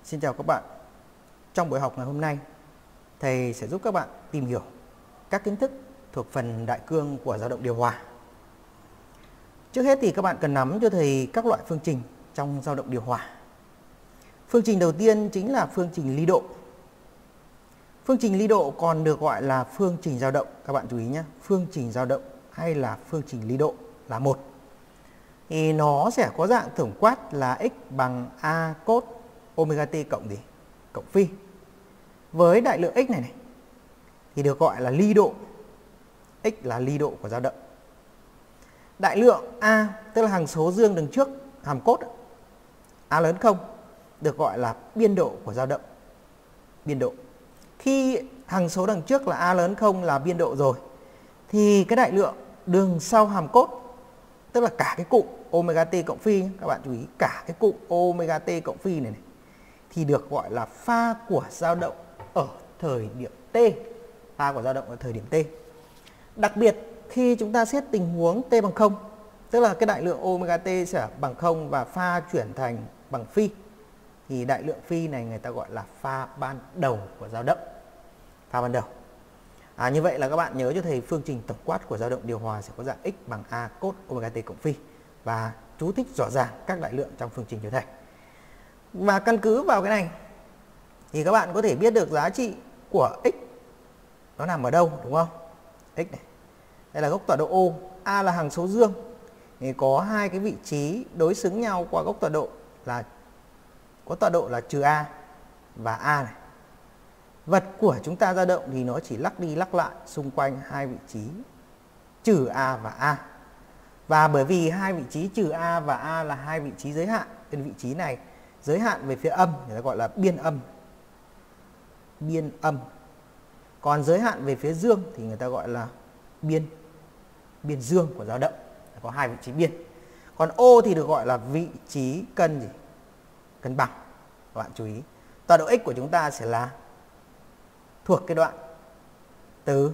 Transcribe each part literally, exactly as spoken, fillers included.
Xin chào các bạn. Trong buổi học ngày hôm nay, thầy sẽ giúp các bạn tìm hiểu các kiến thức thuộc phần đại cương của dao động điều hòa. Trước hết thì các bạn cần nắm cho thầy các loại phương trình trong dao động điều hòa. Phương trình đầu tiên chính là phương trình ly độ. Phương trình ly độ còn được gọi là phương trình dao động. Các bạn chú ý nhé, phương trình dao động hay là phương trình ly độ là một. Thì nó sẽ có dạng tổng quát là x bằng a cos omega t cộng gì? Cộng phi. Với đại lượng x này này thì được gọi là ly độ. X là ly độ của dao động. Đại lượng a, tức là hằng số dương đằng trước hàm cos a lớn không, được gọi là biên độ của dao động. Biên độ. Khi hằng số đằng trước là a lớn không là biên độ rồi, thì cái đại lượng đường sau hàm cos, tức là cả cái cụm omega t cộng phi, các bạn chú ý, cả cái cụm omega t cộng phi này, này thì được gọi là pha của dao động ở thời điểm t. Pha của dao động ở thời điểm t. Đặc biệt khi chúng ta xét tình huống t bằng không, tức là cái đại lượng omega t sẽ bằng không và pha chuyển thành bằng phi, thì đại lượng phi này người ta gọi là pha ban đầu của dao động. Pha ban đầu. À, như vậy là các bạn nhớ cho thầy phương trình tổng quát của dao động điều hòa sẽ có dạng x bằng a cos omega t cộng phi, và chú thích rõ ràng các đại lượng trong phương trình cho thầy. Và căn cứ vào cái này thì các bạn có thể biết được giá trị của x nó nằm ở đâu, đúng không? X này, đây là góc tọa độ O, a là hằng số dương, thì có hai cái vị trí đối xứng nhau qua góc tọa độ là có tọa độ là trừ a và a này. Vật của chúng ta dao động thì nó chỉ lắc đi lắc lại xung quanh hai vị trí trừ a và a. Và bởi vì hai vị trí trừ a và a là hai vị trí giới hạn, nên vị trí này giới hạn về phía âm người ta gọi là biên âm. Biên âm. Còn giới hạn về phía dương thì người ta gọi là biên biên dương của dao động. Có hai vị trí biên. Còn O thì được gọi là vị trí cân gì? Cân bằng. Các bạn chú ý. Tọa độ x của chúng ta sẽ là thuộc cái đoạn từ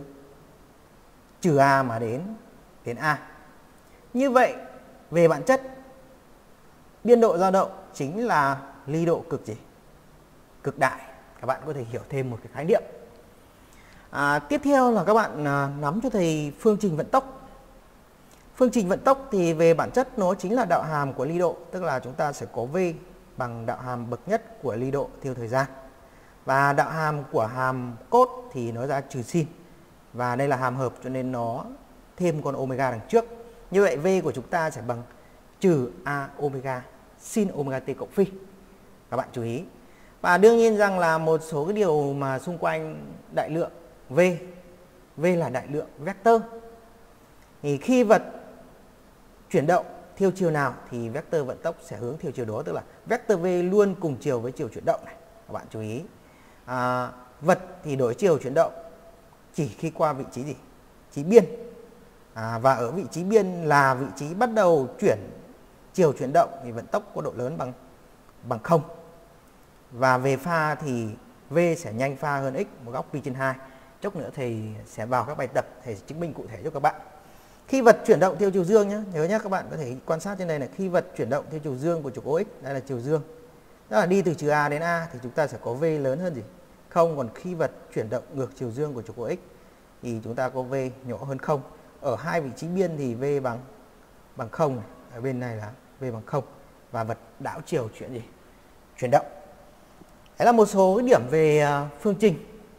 trừ a mà đến đến a. Như vậy về bản chất biên độ dao động chính là ly độ cực gì? Cực đại. Các bạn có thể hiểu thêm một cái khái niệm. À, tiếp theo là các bạn à, nắm cho thầy phương trình vận tốc. Phương trình vận tốc thì về bản chất nó chính là đạo hàm của ly độ, tức là chúng ta sẽ có v bằng đạo hàm bậc nhất của ly độ theo thời gian. Và đạo hàm của hàm cos thì nó ra trừ sin. Và đây là hàm hợp cho nên nó thêm con omega đằng trước. Như vậy v của chúng ta sẽ bằng trừ a omega sin omega t cộng phi. Các bạn chú ý. Và đương nhiên rằng là một số cái điều mà xung quanh đại lượng v. V là đại lượng vector. Thì khi vật chuyển động theo chiều nào thì vector vận tốc sẽ hướng theo chiều đó, tức là vector v luôn cùng chiều với chiều chuyển động này. Các bạn chú ý. À, vật thì đổi chiều chuyển động chỉ khi qua vị trí gì? Trí biên. À, và ở vị trí biên là vị trí bắt đầu chuyển chiều chuyển động thì vận tốc có độ lớn bằng bằng không. Và về pha thì v sẽ nhanh pha hơn x một góc pi trên hai. Chốc nữa thầy sẽ vào các bài tập thầy sẽ chứng minh cụ thể cho các bạn. Khi vật chuyển động theo chiều dương nhé, nhớ nhé, các bạn có thể quan sát trên đây này, khi vật chuyển động theo chiều dương của trục O x, đây là chiều dương. Đó là đi từ trừ a đến a thì chúng ta sẽ có v lớn hơn gì? Không. Còn khi vật chuyển động ngược chiều dương của trục O x thì chúng ta có v nhỏ hơn không. Ở hai vị trí biên thì v bằng bằng không, ở bên này là v bằng không, và vật đảo chiều chuyển gì? Chuyển động. Đấy là một số cái điểm về phương trình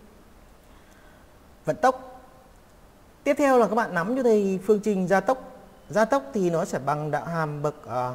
vận tốc. Tiếp theo là các bạn nắm cho thầy phương trình gia tốc. Gia tốc thì nó sẽ bằng đạo hàm bậc uh,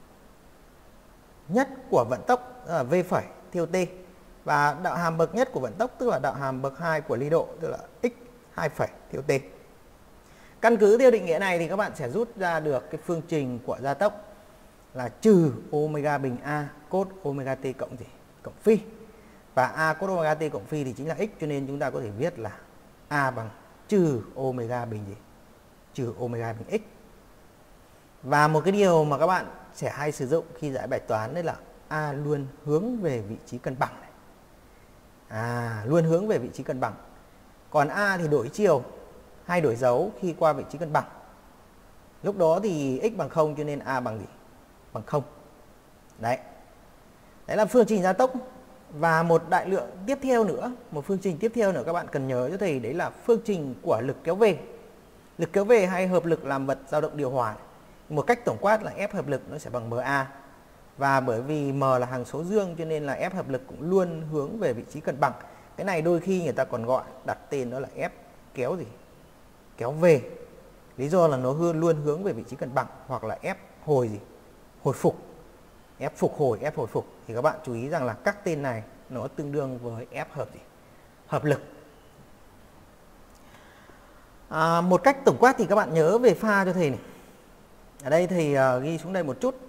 nhất của vận tốc, là v phẩy theo t, và đạo hàm bậc nhất của vận tốc tức là đạo hàm bậc hai của ly độ, tức là x hai phẩy theo t. Căn cứ theo định nghĩa này thì các bạn sẽ rút ra được cái phương trình của gia tốc là trừ omega bình a cos omega t cộng gì? Cộng phi. Và a cos omega t cộng phi thì chính là x, cho nên chúng ta có thể viết là a bằng trừ omega bình gì? Trừ omega bình x. Và một cái điều mà các bạn sẽ hay sử dụng khi giải bài toán đấy là a luôn hướng về vị trí cân bằng này. À, luôn hướng về vị trí cân bằng. Còn a thì đổi chiều hay đổi dấu khi qua vị trí cân bằng. Lúc đó thì x bằng không cho nên a bằng gì? Bằng không. Đấy. Đấy là phương trình gia tốc Và một đại lượng tiếp theo nữa, một phương trình tiếp theo nữa các bạn cần nhớ cho thầy, đấy là phương trình của lực kéo về. Lực kéo về hay hợp lực làm vật dao động điều hòa. Một cách tổng quát là F hợp lực nó sẽ bằng ma. Và bởi vì m là hằng số dương cho nên là F hợp lực cũng luôn hướng về vị trí cân bằng. Cái này đôi khi người ta còn gọi đặt tên nó là F kéo gì? Kéo về. Lý do là nó luôn hướng về vị trí cân bằng, hoặc là F hồi gì? Hồi phục. F phục hồi, F hồi phục. Thì các bạn chú ý rằng là các tên này nó tương đương với F hợp gì? Hợp lực. À, một cách tổng quát thì các bạn nhớ về pha cho thầy này. Ở đây thầy uh, ghi xuống đây một chút.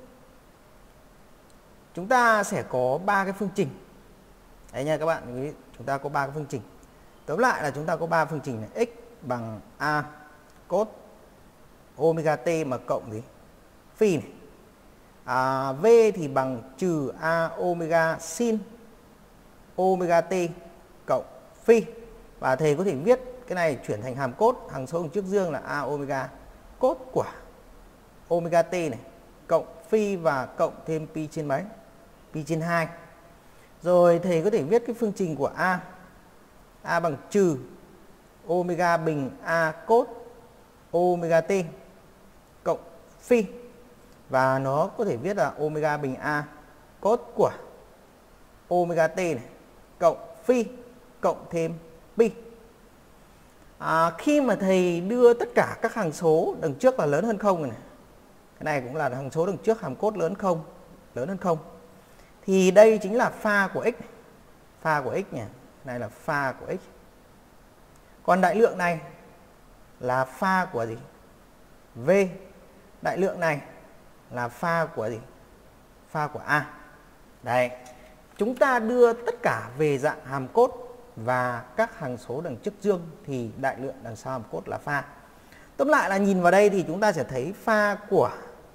Chúng ta sẽ có ba cái phương trình. Đấy nha các bạn, chúng ta có ba cái phương trình. Tóm lại là chúng ta có ba phương trình này. X bằng A cos omega t mà cộng gì? Phi này. À, V thì bằng trừ A omega sin omega t cộng phi. Và thầy có thể viết cái này chuyển thành hàm cos, hằng số đằng trước dương là A omega cos của omega t này cộng phi và cộng thêm pi trên mấy? Pi trên hai. Rồi thầy có thể viết cái phương trình của A. A bằng trừ omega bình A cos omega t cộng phi. Và nó có thể viết là omega bình A cos của omega t này cộng phi cộng thêm pi. À, khi mà thầy đưa tất cả các hằng số đằng trước là lớn hơn không này, cái này cũng là hằng số đằng trước hàm cos lớn không, lớn hơn không, thì đây chính là pha của x, pha của x nhỉ, này là pha của x. Còn đại lượng này là pha của gì? V. Đại lượng này là pha của gì? Pha của A. Đấy, chúng ta đưa tất cả về dạng hàm cos và các hằng số đằng trước dương thì đại lượng đằng sau hàm cos là pha. Tóm lại là nhìn vào đây thì chúng ta sẽ thấy pha của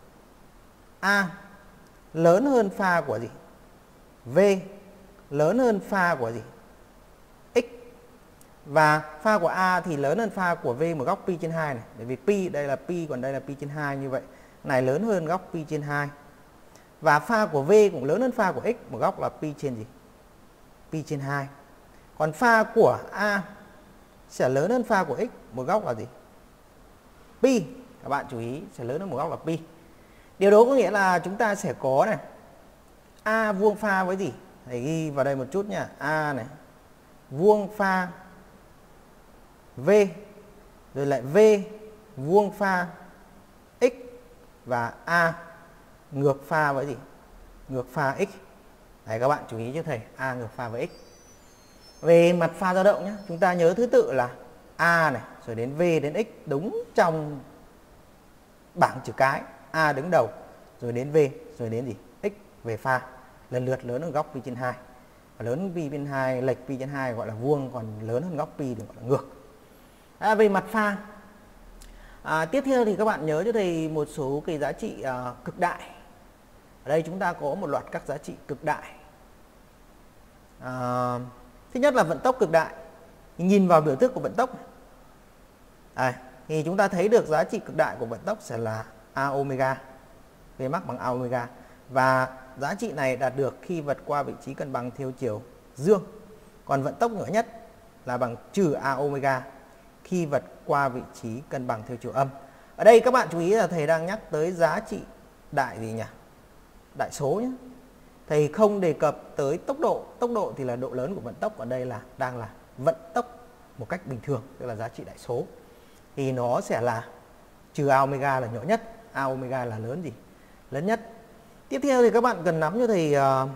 A lớn hơn pha của gì? V lớn hơn pha của gì? X. Và pha của A thì lớn hơn pha của V một góc pi trên hai này. Bởi vì pi đây là pi, còn đây là pi trên hai, như vậy này lớn hơn góc pi trên hai. Và pha của V cũng lớn hơn pha của X, một góc là pi trên gì? Pi trên hai. Còn pha của A sẽ lớn hơn pha của X, một góc là gì? Pi. Các bạn chú ý, sẽ lớn hơn một góc là pi. Điều đó có nghĩa là chúng ta sẽ có này, A vuông pha với gì? Thầy ghi vào đây một chút nha. A này vuông pha V, rồi lại V vuông pha X, và A ngược pha với gì? Ngược pha X. Đấy, các bạn chú ý cho thầy, A ngược pha với X. Về mặt pha dao động nhé, chúng ta nhớ thứ tự là A này, rồi đến V đến X đúng trong bảng chữ cái. A đứng đầu, rồi đến V, rồi đến gì? X về pha. Lần lượt lớn hơn góc pi trên hai. Và lớn hơn pi trên hai, lệch pi trên hai gọi là vuông, còn lớn hơn góc pi thì gọi là ngược. À, về mặt pha. À, tiếp theo thì các bạn nhớ cho thầy một số cái giá trị uh, cực đại. Ở đây chúng ta có một loạt các giá trị cực đại. À, thứ nhất là vận tốc cực đại. Nhìn vào biểu thức của vận tốc à, thì chúng ta thấy được giá trị cực đại của vận tốc sẽ là A omega, V max bằng A omega. Và giá trị này đạt được khi vượt qua vị trí cân bằng theo chiều dương. Còn vận tốc nhỏ nhất là bằng trừ A omega khi vượt qua vị trí cân bằng theo chiều âm. Ở đây các bạn chú ý là thầy đang nhắc tới giá trị đại gì nhỉ? Đại số nhé. Thầy không đề cập tới tốc độ. Tốc độ thì là độ lớn của vận tốc. Ở đây là đang là vận tốc một cách bình thường, tức là giá trị đại số. Thì nó sẽ là trừ A omega là nhỏ nhất, A omega là lớn gì? Lớn nhất. Tiếp theo thì các bạn cần nắm cho thầy uh,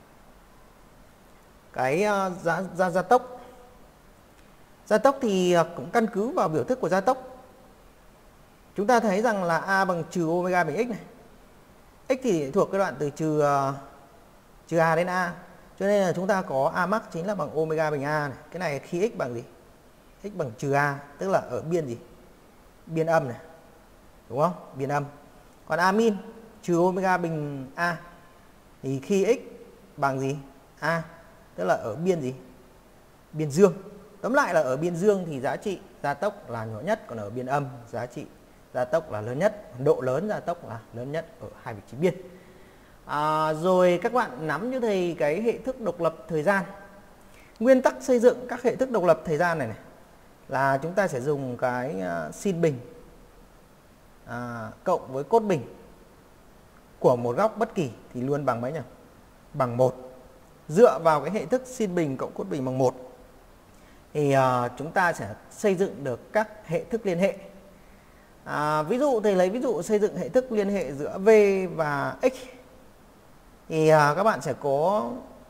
cái uh, giá, giá gia tốc. Gia tốc thì uh, cũng căn cứ vào biểu thức của gia tốc. Chúng ta thấy rằng là A bằng trừ omega bình x này. X thì thuộc cái đoạn từ trừ uh, trừ A đến A. Cho nên là chúng ta có A max chính là bằng omega bình A này. Cái này khi x bằng gì? X bằng trừ A, tức là ở biên gì? Biên âm này. Đúng không? Biên âm. Còn A min trừ omega bình A thì khi x bằng gì? A, tức là ở biên gì? Biên dương. Tóm lại là ở biên dương thì giá trị gia tốc là nhỏ nhất, còn ở biên âm giá trị gia tốc là lớn nhất, độ lớn gia tốc là lớn nhất ở hai vị trí biên. À, rồi các bạn nắm cho thầy cái hệ thức độc lập thời gian. Nguyên tắc xây dựng các hệ thức độc lập thời gian này, này là chúng ta sẽ dùng cái uh, sin bình à, cộng với cốt bình của một góc bất kỳ thì luôn bằng mấy nhỉ? Bằng một. Dựa vào cái hệ thức sin bình cộng cốt bình bằng một thì uh, chúng ta sẽ xây dựng được các hệ thức liên hệ. À, ví dụ thầy lấy ví dụ xây dựng hệ thức liên hệ giữa V và X thì uh, các bạn sẽ có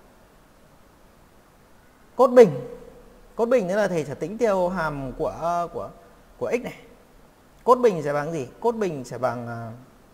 cốt bình. Cốt bình tức là thầy sẽ tính theo hàm của của của x này. Cốt bình sẽ bằng gì? Cốt bình sẽ bằng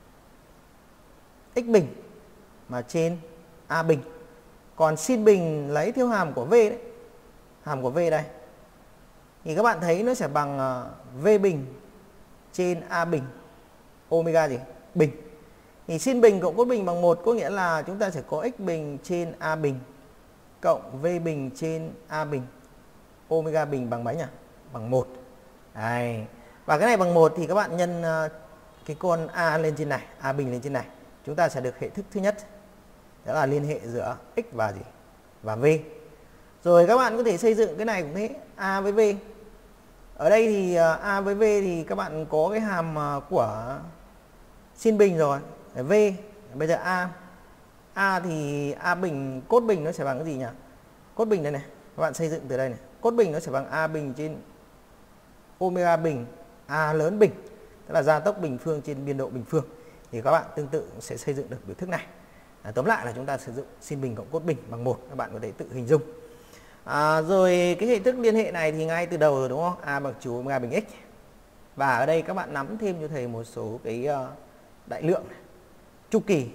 uh, x bình mà trên a bình. Còn sin bình lấy theo hàm của V đấy. Hàm của V đây. Thì các bạn thấy nó sẽ bằng uh, V bình trên a bình omega gì? Bình. Thì sin bình cộng cốt bình bằng một có nghĩa là chúng ta sẽ có x bình trên a bình cộng V bình trên a bình omega bình bằng mấy nhỉ? Bằng một. Đây. Và cái này bằng một thì các bạn nhân uh, cái con a lên trên này, a bình lên trên này. Chúng ta sẽ được hệ thức thứ nhất. Đó là liên hệ giữa x và gì? Và V. Rồi các bạn có thể xây dựng cái này cũng thế, a với V. Ở đây thì uh, a với V thì các bạn có cái hàm uh, của sin bình rồi. V. Bây giờ a A thì A bình, cốt bình nó sẽ bằng cái gì nhỉ? Cốt bình đây này, các bạn xây dựng từ đây này. Cốt bình nó sẽ bằng A bình trên omega bình, A lớn bình. Tức là gia tốc bình phương trên biên độ bình phương. Thì các bạn tương tự sẽ xây dựng được biểu thức này. À, tóm lại là chúng ta sử dụng sin bình cộng cốt bình bằng một. Các bạn có thể tự hình dung. À, rồi cái hệ thức liên hệ này thì ngay từ đầu rồi đúng không? A bằng trừ omega bình x. Và ở đây các bạn nắm thêm cho thầy một số cái uh, đại lượng này. Chu kỳ.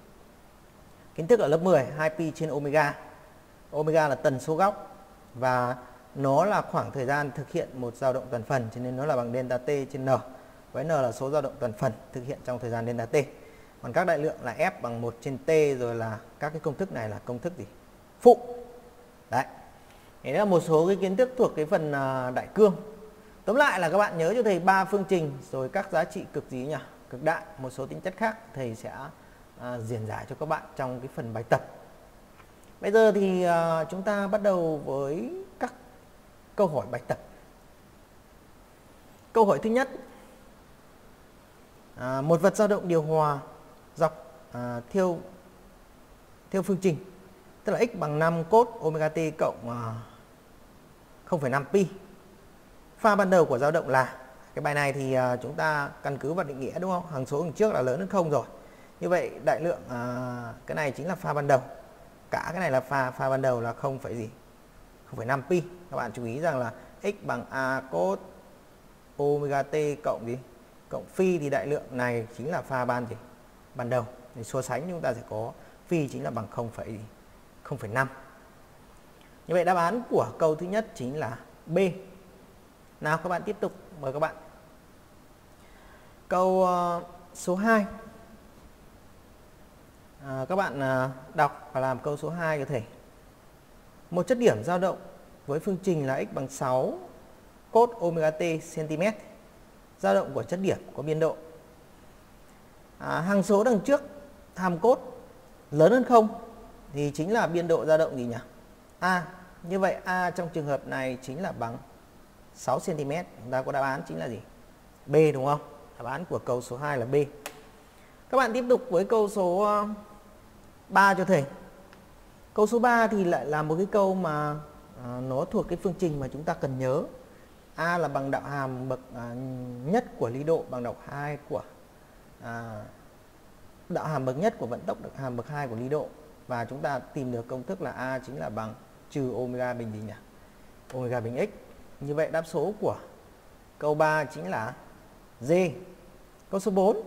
Kiến thức ở lớp mười, hai pi trên omega. Omega là tần số góc và nó là khoảng thời gian thực hiện một dao động toàn phần, cho nên nó là bằng delta t trên n. Với n là số dao động toàn phần thực hiện trong thời gian delta t. Còn các đại lượng là F bằng một trên T, rồi là các cái công thức này là công thức gì? Phụ. Đấy. Thế là một số cái kiến thức thuộc cái phần đại cương. Tóm lại là các bạn nhớ cho thầy ba phương trình rồi các giá trị cực gì nhỉ? Cực đại, một số tính chất khác thầy sẽ À, diễn giải cho các bạn trong cái phần bài tập. Bây giờ thì à, chúng ta bắt đầu với các câu hỏi bài tập. Câu hỏi thứ nhất, à, một vật dao động điều hòa dọc à, theo theo phương trình, tức là x bằng năm cos omega t cộng à, không phẩy năm pi. Pha ban đầu của dao động là, cái bài này thì à, chúng ta căn cứ vào định nghĩa đúng không? Hằng số đằng trước là lớn hơn không rồi. Như vậy đại lượng à, cái này chính là pha ban đầu. Cả cái này là pha pha ban đầu là không phải gì? không phẩy năm pi. Các bạn chú ý rằng là x bằng a cos omega t cộng gì? Cộng phi thì đại lượng này chính là pha ban gì? Ban đầu. Thì so sánh chúng ta sẽ có phi chính là bằng không phẩy năm. Như vậy đáp án của câu thứ nhất chính là B. Nào các bạn tiếp tục, mời các bạn. Câu uh, số hai. À, các bạn à, đọc và làm câu số hai có thể. Một chất điểm dao động với phương trình là x bằng sáu cos omega t cm. Dao động của chất điểm có biên độ. À, hằng số đằng trước hàm cos lớn hơn không thì chính là biên độ dao động gì nhỉ? A. Như vậy A trong trường hợp này chính là bằng sáu xăng-ti mét. Chúng ta có đáp án chính là gì? B đúng không? Đáp án của câu số hai là B. Các bạn tiếp tục với câu số ba cho thầy. Câu số ba thì lại là một cái câu mà à, nó thuộc cái phương trình mà chúng ta cần nhớ. A là bằng đạo hàm bậc à, nhất của ly độ bằng đạo hai của à, đạo hàm bậc nhất của vận tốc, đạo hàm bậc hai của ly độ. Và chúng ta tìm được công thức là A chính là bằng trừ omega bình gì nhỉ? Omega bình x. Như vậy đáp số của câu ba chính là D. Câu số bốn.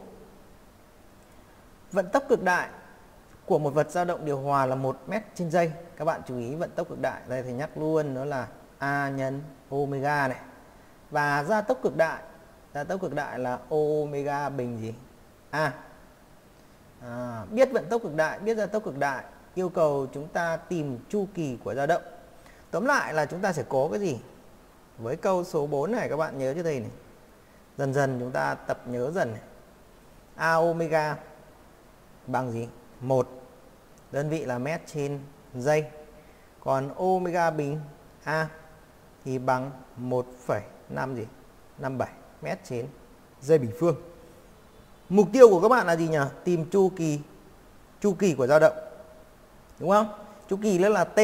Vận tốc cực đại của một vật dao động điều hòa là một mét trên giây. Các bạn chú ý vận tốc cực đại, đây thầy nhắc luôn, nó là A nhân omega này. Và gia tốc cực đại, gia tốc cực đại là omega bình gì? A. À, biết vận tốc cực đại, biết gia tốc cực đại, yêu cầu chúng ta tìm chu kỳ của dao động. Tóm lại là chúng ta sẽ có cái gì? Với câu số bốn này các bạn nhớ cho thầy này. Dần dần chúng ta tập nhớ dần này. A omega bằng gì? một, đơn vị là mét trên giây. Còn omega bình A thì bằng một phẩy năm gì? năm bảy mét trên giây bình phương. Mục tiêu của các bạn là gì nhỉ? Tìm chu kỳ chu kỳ của dao động. Đúng không? Chu kỳ đó là T.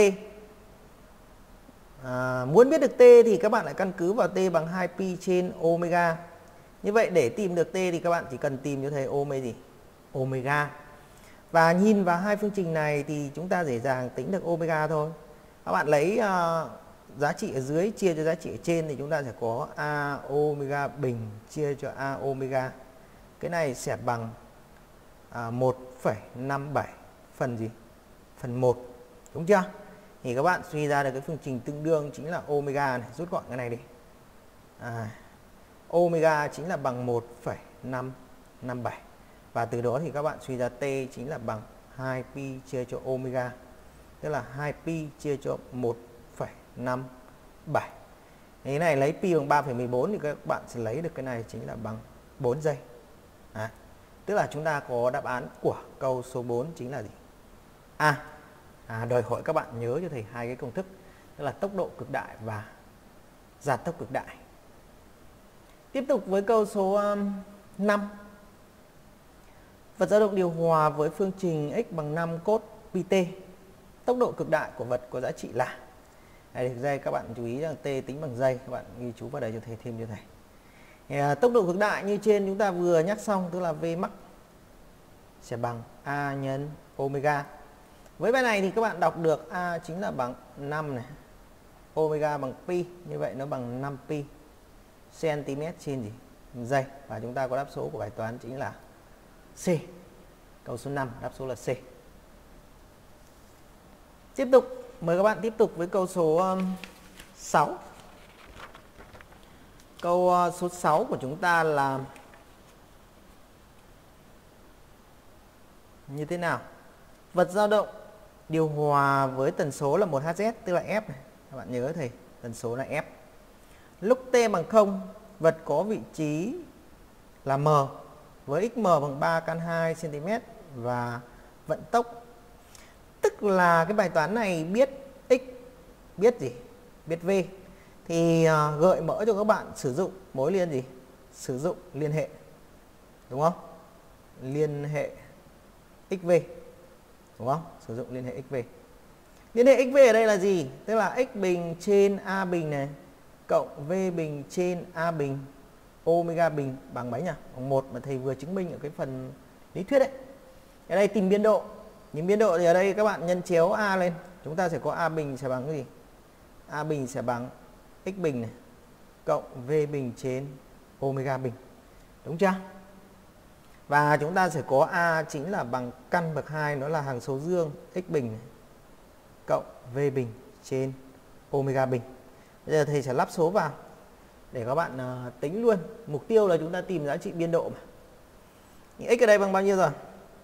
À, muốn biết được T thì các bạn lại căn cứ vào T bằng hai pi trên omega. Như vậy để tìm được T thì các bạn chỉ cần tìm cho thầy omega gì? Omega. Và nhìn vào hai phương trình này thì chúng ta dễ dàng tính được omega thôi. Các bạn lấy uh, giá trị ở dưới chia cho giá trị ở trên thì chúng ta sẽ có A omega bình chia cho A omega. Cái này sẽ bằng à, một phẩy năm bảy phần gì? Phần một. Đúng chưa? Thì các bạn suy ra được cái phương trình tương đương chính là omega này. Rút gọn cái này đi. À, omega chính là bằng một phẩy năm năm bảy. Và từ đó thì các bạn suy ra T chính là bằng hai pi chia cho omega. Tức là hai pi chia cho một phẩy năm bảy. Cái này lấy pi bằng ba phẩy mười bốn thì các bạn sẽ lấy được cái này chính là bằng bốn giây. À, tức là chúng ta có đáp án của câu số bốn chính là gì? A. À, đòi hỏi các bạn nhớ cho thầy hai cái công thức, tức là tốc độ cực đại và giảm tốc cực đại. Tiếp tục với câu số um, năm. Vật dao động điều hòa với phương trình x bằng năm cos pi t. Tốc độ cực đại của vật có giá trị là. Đây, giây các bạn chú ý rằng t tính bằng giây, các bạn ghi chú vào đây cho thầy thêm cho thầy. Thì, à, tốc độ cực đại như trên chúng ta vừa nhắc xong, tức là V max sẽ bằng A nhân omega. Với bài này thì các bạn đọc được A chính là bằng năm này, omega bằng pi, như vậy nó bằng năm pi cm trên gì? Giây. Và chúng ta có đáp số của bài toán chính là C. Câu số năm, đáp số là C. Tiếp tục, mời các bạn tiếp tục với câu số um, sáu. Câu uh, số sáu của chúng ta là như thế nào? Vật dao động điều hòa với tần số là một héc, tức là F này. Các bạn nhớ thầy, tần số là F. Lúc t bằng không, vật có vị trí là m với xm bằng ba căn hai xăng-ti-mét và vận tốc. Tức là cái bài toán này biết x, biết gì? Biết v. Thì uh, gợi mở cho các bạn sử dụng mối liên gì? Sử dụng liên hệ. Đúng không? Liên hệ xv. Đúng không? Sử dụng liên hệ xv. Liên hệ xv ở đây là gì? Tức là x bình trên a bình này cộng v bình trên a bình omega bình bằng mấy nhỉ? Bằng một mà thầy vừa chứng minh ở cái phần lý thuyết đấy. Ở đây tìm biên độ. Những biên độ thì ở đây các bạn nhân chéo a lên, chúng ta sẽ có a bình sẽ bằng cái gì? A bình sẽ bằng x bình này cộng v bình trên omega bình. Đúng chưa? Và chúng ta sẽ có a chính là bằng căn bậc hai, nó là hàng số dương x bình này, cộng v bình trên omega bình. Bây giờ thầy sẽ lắp số vào để các bạn uh, tính luôn. Mục tiêu là chúng ta tìm giá trị biên độ mà. X ở đây bằng bao nhiêu rồi?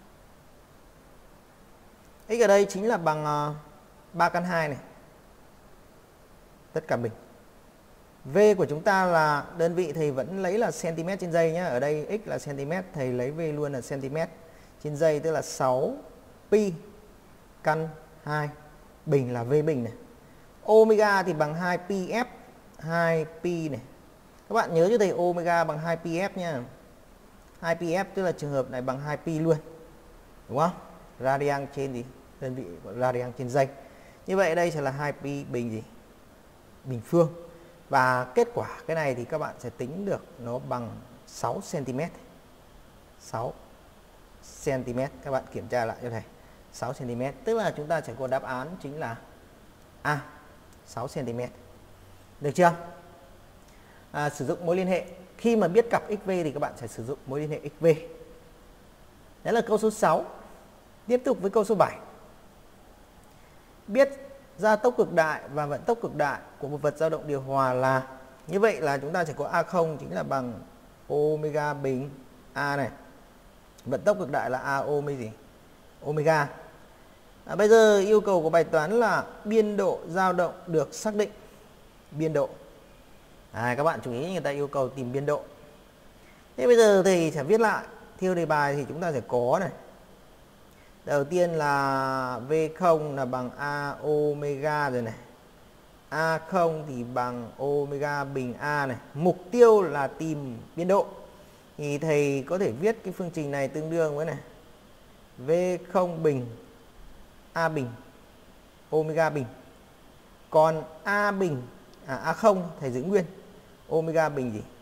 X ở đây chính là bằng uh, ba căn hai này. Tất cả bình. V của chúng ta là đơn vị thầy vẫn lấy là cm trên giây nhé. Ở đây x là cm, thầy lấy v luôn là cm trên giây, tức là sáu pi căn hai, bình là v bình này. Omega thì bằng hai pi f, hai pi này. Các bạn nhớ cho thầy omega bằng hai pi f nha. hai pi f tức là trường hợp này bằng hai pi luôn. Đúng không? Radian trên gì? Đơn vị radian trên giây. Như vậy đây sẽ là hai pi bình gì? Bình phương. Và kết quả cái này thì các bạn sẽ tính được nó bằng sáu xăng-ti-mét. sáu xăng-ti-mét. Các bạn kiểm tra lại cho thầy. sáu xăng-ti-mét. Tức là chúng ta sẽ có đáp án chính là A. sáu xăng-ti-mét. Được chưa? À, sử dụng mối liên hệ. Khi mà biết cặp xv thì các bạn sẽ sử dụng mối liên hệ xv. Đấy là câu số sáu. Tiếp tục với câu số bảy. Biết gia tốc cực đại và vận tốc cực đại của một vật dao động điều hòa là, như vậy là chúng ta sẽ có a không chính là bằng omega bình a này. Vận tốc cực đại là a omega gì? Omega. À, bây giờ yêu cầu của bài toán là biên độ dao động được xác định. Biên độ. À, các bạn chú ý người ta yêu cầu tìm biên độ. Thế bây giờ thì sẽ viết lại theo đề bài thì chúng ta sẽ có này. Đầu tiên là V không là bằng A omega rồi này. A không thì bằng omega bình A này. Mục tiêu là tìm biên độ. Thì thầy có thể viết cái phương trình này tương đương với này. V không bình A bình omega bình. Còn A bình à A không thầy giữ nguyên. Omega bình gì?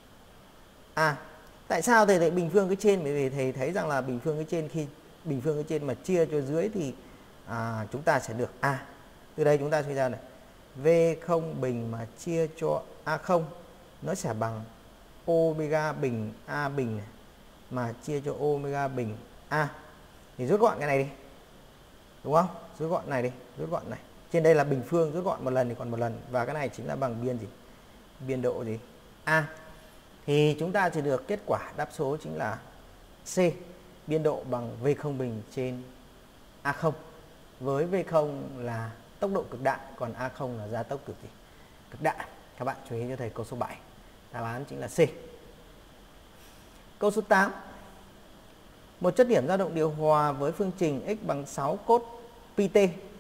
A. Tại sao thầy lại bình phương cái trên? Bởi vì thầy thấy rằng là bình phương cái trên, khi bình phương cái trên mà chia cho dưới thì à, chúng ta sẽ được A. Từ đây chúng ta suy ra này. V không bình mà chia cho A không nó sẽ bằng omega bình A bình này, mà chia cho omega bình A. Thì rút gọn cái này đi. Đúng không? Rút gọn này đi, rút gọn này. Trên đây là bình phương, rút gọn một lần thì còn một lần, và cái này chính là bằng biên gì? Biên độ gì? A. Thì chúng ta sẽ được kết quả đáp số chính là C, biên độ bằng V không bình trên A không. Với V không là tốc độ cực đại, còn A không là gia tốc cực gì? Cực đại. Các bạn chú ý cho thầy câu số bảy. Đáp án chính là C. Câu số tám. Một chất điểm dao động điều hòa với phương trình x bằng sáu cos pt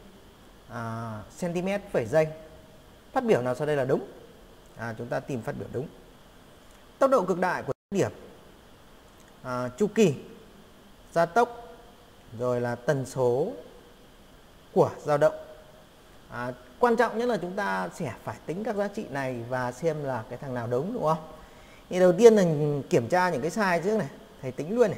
à, cm phẩy giây. Phát biểu nào sau đây là đúng? À, chúng ta tìm phát biểu đúng. Tốc độ cực đại của điểm, à, chu kỳ, gia tốc, rồi là tần số của dao động. À, quan trọng nhất là chúng ta sẽ phải tính các giá trị này và xem là cái thằng nào đúng, đúng không? Thì đầu tiên là kiểm tra những cái sai trước này, thầy tính luôn này.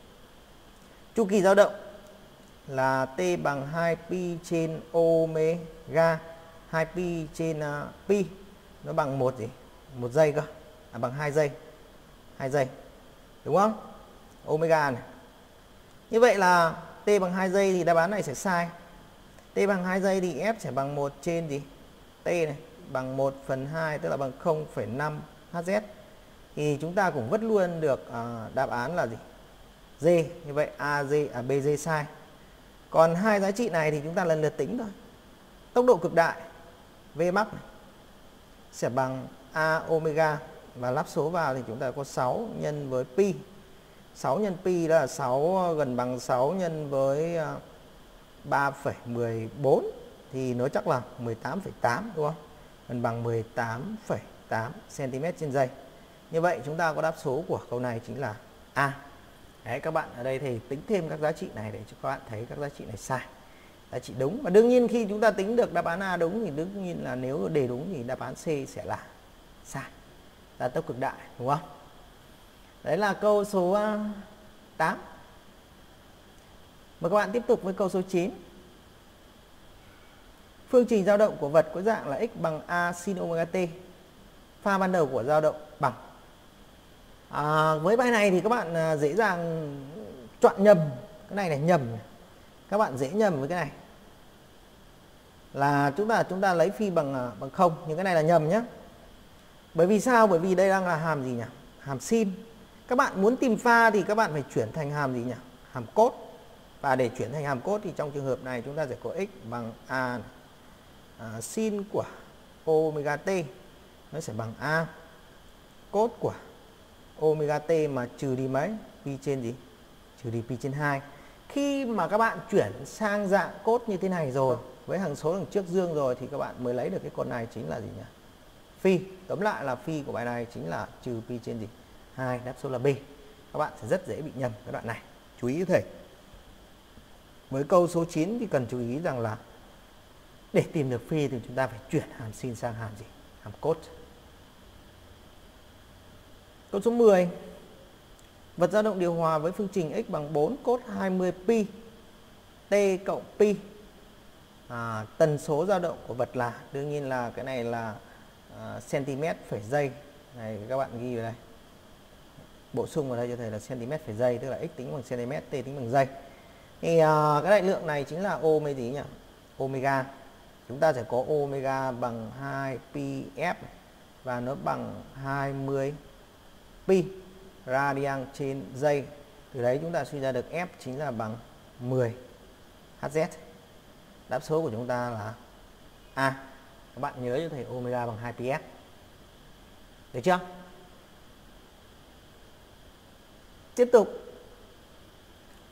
Chu kỳ dao động là T bằng hai pi trên omega, hai pi trên uh, pi nó bằng một gì? một giây cơ. À, bằng hai giây. hai giây. Đúng không? Omega này. Như vậy là T bằng hai giây thì đáp án này sẽ sai. T bằng hai giây thì F sẽ bằng một trên gì? T này bằng một phần hai, tức là bằng không phẩy năm Hz. Thì chúng ta cũng vứt luôn được uh, đáp án là gì? G. Như vậy a giê à bê giê sai. Còn hai giá trị này thì chúng ta lần lượt tính thôi. Tốc độ cực đại V max này sẽ bằng A omega, và lắp số vào thì chúng ta có sáu nhân với pi. sáu nhân pi đó là sáu, gần bằng sáu nhân với ba phẩy mười bốn thì nó chắc là mười tám phẩy tám, đúng không? Gần bằng mười tám phẩy tám cm trên giây. Như vậy chúng ta có đáp số của câu này chính là A. Đấy, các bạn ở đây thì tính thêm các giá trị này để cho các bạn thấy các giá trị này sai, giá trị đúng. Và đương nhiên khi chúng ta tính được đáp án A đúng thì đương nhiên là nếu đề đúng thì đáp án C sẽ là sai, gia tốc cực đại, đúng không? Đấy là câu số tám. Mời các bạn tiếp tục với câu số chín. Phương trình dao động của vật có dạng là x bằng A sin omega t. Pha ban đầu của dao động bằng. À, với bài này thì các bạn dễ dàng chọn nhầm. Cái này là nhầm. Các bạn dễ nhầm với cái này. Là chúng ta chúng ta lấy phi bằng bằng không, nhưng cái này là nhầm nhé. Bởi vì sao? Bởi vì đây đang là hàm gì nhỉ? Hàm sin. Các bạn muốn tìm pha thì các bạn phải chuyển thành hàm gì nhỉ? Hàm cos. Và để chuyển thành hàm cos thì trong trường hợp này chúng ta sẽ có x bằng A à, sin của omega t nó sẽ bằng A cos của omega t mà trừ đi mấy? Pi trên gì? Trừ đi pi trên hai. Khi mà các bạn chuyển sang dạng cos như thế này rồi, với hằng số đằng trước dương rồi, thì các bạn mới lấy được cái con này chính là gì nhỉ? Phi. Tóm lại là phi của bài này chính là trừ pi trên gì? hai, đáp số là B. Các bạn sẽ rất dễ bị nhầm cái đoạn này. Chú ý thầy. Với câu số chín thì cần chú ý rằng là để tìm được phi thì chúng ta phải chuyển hàm sin sang hàm gì? Hàm cos. Câu số mười. Vật dao động điều hòa với phương trình x bằng bốn cos hai mươi pi t cộng pi. À, tần số dao động của vật là, đương nhiên là cái này là uh, cm phẩy giây. Này các bạn ghi vào đây. Bổ sung vào đây cho thầy là cm phẩy giây, tức là x tính bằng cm, t tính bằng giây. Thì uh, cái đại lượng này chính là ô mấy tí nhỉ? Omega. Chúng ta sẽ có omega bằng hai pi f và nó bằng hai mươi pi radian trên giây. Từ đấy chúng ta suy ra được F chính là bằng mười Hz. Đáp số của chúng ta là A. Các bạn nhớ cho thầy omega bằng hai pi f. Được chưa?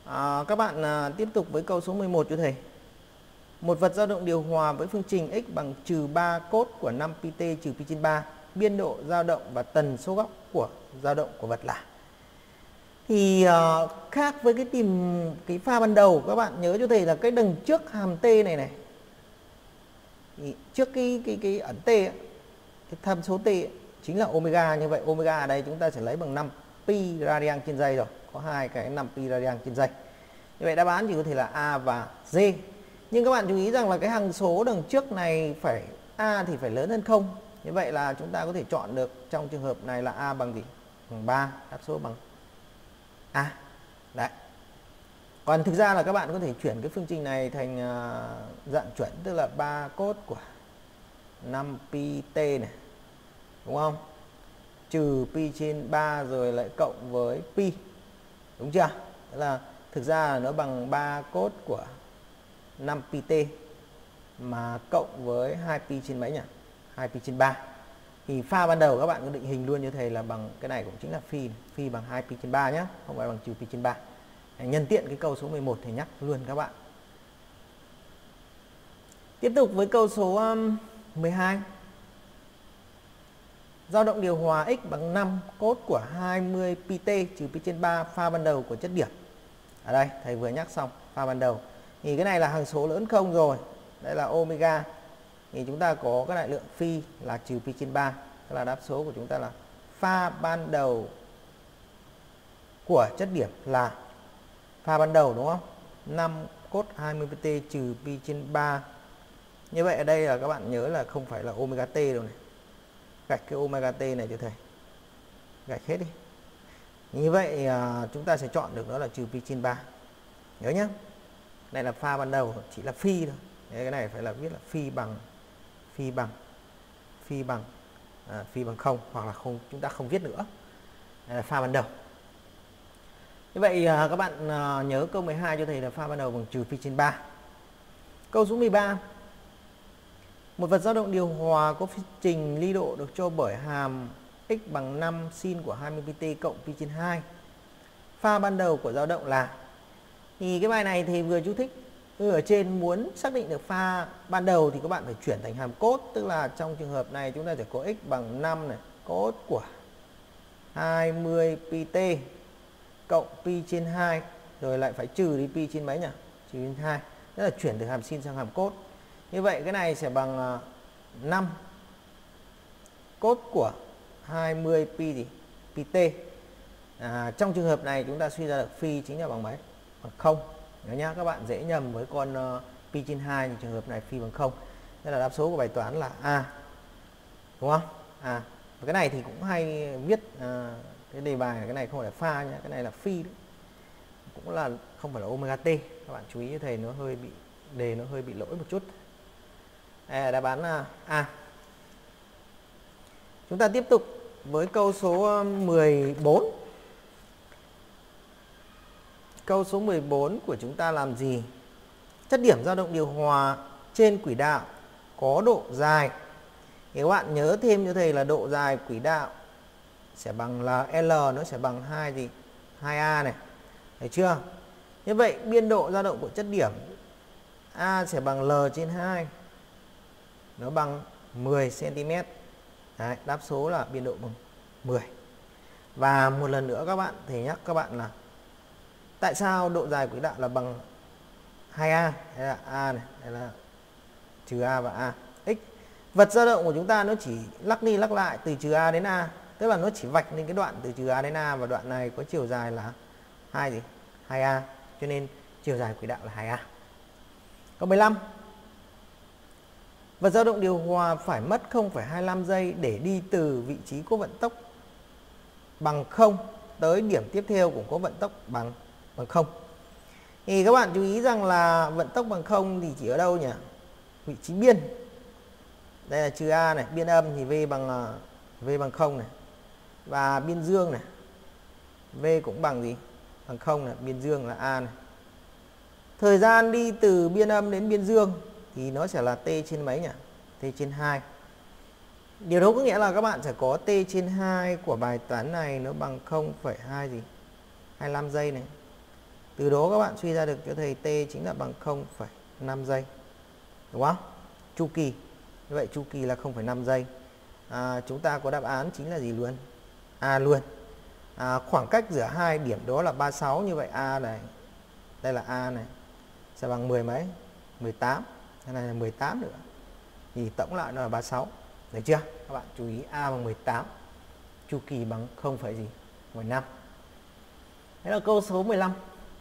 À, các bạn à, tiếp tục với câu số mười một cho thầy. Một vật dao động điều hòa với phương trình x bằng trừ ba cos của năm pi t trừ pi trên ba. Biên độ dao động và tần số góc của dao động của vật là. Thì uh, khác với cái tìm cái pha ban đầu, các bạn nhớ cho thầy là cái đằng trước hàm t này này. Thì trước cái cái cái ẩn t ấy, cái tham số t ấy, chính là omega. Như vậy omega ở đây chúng ta sẽ lấy bằng năm pi radian trên giây rồi. Có hai cái năm pi radian trên giây. Như vậy đáp án chỉ có thể là A và D. Nhưng các bạn chú ý rằng là cái hằng số đằng trước này phải A thì phải lớn hơn không. Như vậy là chúng ta có thể chọn được trong trường hợp này là A bằng gì? Bằng ba, đáp số bằng A. Đấy. Còn thực ra là các bạn có thể chuyển cái phương trình này thành uh, dạng chuẩn, tức là ba cos của năm pi t này. Đúng không? Trừ pi trên ba rồi lại cộng với pi. Đúng chưa? Tức là thực ra là nó bằng ba cos của năm pi t mà cộng với hai pi trên mấy nhỉ? hai pi trên ba. Thì pha ban đầu các bạn có định hình luôn như thầy là bằng cái này cũng chính là phi, phi bằng hai pi trên ba nhé, không phải bằng trừ pi trên ba. Nhân tiện cái câu số mười một thì nhắc luôn các bạn. Tiếp tục với câu số um, mười hai. Dao động điều hòa x bằng năm cos của hai mươi pi t trừ pi trên ba, pha ban đầu của chất điểm. Ở đây thầy vừa nhắc xong pha ban đầu. Thì cái này là hằng số lớn không rồi. Đây là omega. Thì chúng ta có cái đại lượng phi là trừ pi trên ba. Tức là đáp số của chúng ta là pha ban đầu của chất điểm là pha ban đầu, đúng không? năm cos hai mươi pi t trừ pi trên ba. Như vậy ở đây là các bạn nhớ là không phải là omega t đâu này. Gạch cái omega t này cho thầy. Gạch hết đi. Như vậy à, chúng ta sẽ chọn được đó là trừ pi trên ba. Nhớ nhé. Đây là pha ban đầu, chỉ là phi thôi. Đấy, cái này phải là viết là phi bằng phi bằng phi bằng à, phi bằng không, hoặc là không, chúng ta không viết nữa. Đây là pha ban đầu. Như vậy à, các bạn à, nhớ câu mười hai cho thầy là pha ban đầu bằng trừ pi trên ba. Câu số mười ba. Một vật dao động điều hòa có phương trình ly độ được cho bởi hàm x bằng năm sin của hai mươi pi t cộng pi trên hai. Pha ban đầu của dao động là. Thì cái bài này thì vừa chú thích. Ở trên muốn xác định được pha ban đầu thì các bạn phải chuyển thành hàm cos, tức là trong trường hợp này chúng ta sẽ có x bằng năm này, cos của hai mươi pi t cộng pi trên hai, rồi lại phải trừ đi pi trên mấy nhỉ? Trừ trên hai. Tức là chuyển từ hàm sin sang hàm cos. Như vậy cái này sẽ bằng năm cos của hai mươi pi gì? Pi t. À, trong trường hợp này chúng ta suy ra được phi chính là bằng mấy? Bằng không. Nhớ nhá, các bạn dễ nhầm với con uh, pi trên hai, thì trường hợp này phi bằng không. Thế là đáp số của bài toán là A. Đúng không? À, và cái này thì cũng hay viết uh, cái đề bài này, cái này không phải là pha nhá, cái này là phi đấy. Cũng là không phải là omega t. Các bạn chú ý cho thầy, nó hơi bị đề nó hơi bị lỗi một chút. À, đáp án là A. Chúng ta tiếp tục với câu số mười bốn. Câu số mười bốn của chúng ta làm gì? Chất điểm dao động điều hòa trên quỹ đạo có độ dài. Thì các bạn nhớ thêm cho thầy là độ dài quỹ đạo sẽ bằng là L, nó sẽ bằng hai gì? hai A này. Thấy chưa? Như vậy biên độ dao động của chất điểm A sẽ bằng L trên hai. Nó bằng mười xăng ti mét. Đấy, đáp số là biên độ bằng mười. Và một lần nữa các bạn thì nhắc các bạn là tại sao độ dài quỹ đạo là bằng hai A? Đây là A này, đây là trừ A và A. X. Vật dao động của chúng ta nó chỉ lắc đi lắc lại từ trừ A đến A. Tức là nó chỉ vạch lên cái đoạn từ trừ A đến A, và đoạn này có chiều dài là hai gì? hai A. Cho nên chiều dài quỹ đạo là hai A. Câu mười lăm. Vật dao động điều hòa phải mất không phẩy hai mươi lăm giây để đi từ vị trí có vận tốc bằng không tới điểm tiếp theo cũng có vận tốc bằng bằng không. Thì các bạn chú ý rằng là vận tốc bằng không thì chỉ ở đâu nhỉ? Vị trí biên. Đây là trừ A này, biên âm thì V bằng V bằng không này. Và biên dương này. V cũng bằng gì? Bằng không này, biên dương là A này. Thời gian đi từ biên âm đến biên dương thì nó sẽ là T trên mấy nhỉ? T trên hai. Điều đó có nghĩa là các bạn sẽ có T trên hai của bài toán này nó bằng không phẩy hai gì? hai mươi lăm giây này. Từ đó các bạn suy ra được cho thầy T chính là bằng không phẩy năm giây. Đúng không? Chu kỳ. Như vậy chu kỳ là không phẩy năm giây. À, chúng ta có đáp án chính là gì luôn? A luôn. À, khoảng cách giữa hai điểm đó là ba mươi sáu, như vậy A này, đây là A này, sẽ bằng mười mấy? mười tám. Cái này là mười tám nữa. Thì tổng lại nó là ba mươi sáu. Được chưa? Các bạn chú ý A bằng mười tám. Chu kỳ bằng không phẩy gì? mười lăm. Đấy là câu số mười lăm.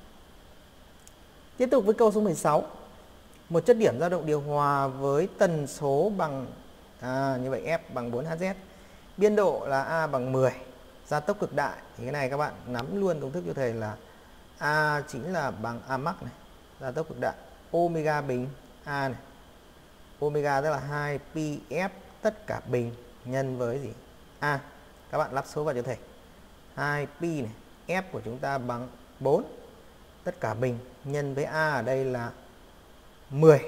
Tiếp tục với câu số mười sáu. Một chất điểm dao động điều hòa với tần số bằng à, như vậy F bằng bốn Hz. Biên độ là A bằng mười. Gia tốc cực đại. Thì cái này các bạn nắm luôn công thức cho thầy là A chính là bằng A max này. Gia tốc cực đại. Omega bình A này. Omega tức là hai pi F tất cả bình nhân với gì? A. Các bạn lắp số vào cho thầy. hai pi này, F của chúng ta bằng bốn. Tất cả bình nhân với A ở đây là mười.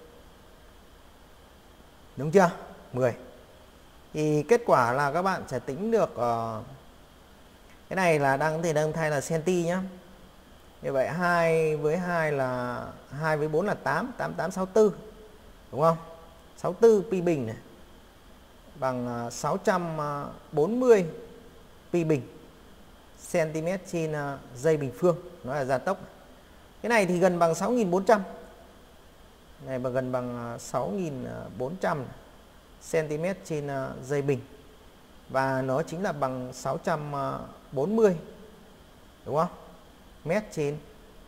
Đúng chưa? mười. Thì kết quả là các bạn sẽ tính được uh, cái này là đang thể đang thay là centi nhá. Như vậy hai với hai là hai với bốn là tám, tám tám sáu tư. Đúng không? sáu mươi tư pi bình này bằng sáu trăm bốn mươi pi bình cm trên giây bình phương, nó là gia tốc. Cái này thì gần bằng sáu nghìn bốn trăm. Này mà gần bằng sáu nghìn bốn trăm cm trên giây bình. Và nó chính là bằng sáu trăm bốn mươi. Đúng không? Mét trên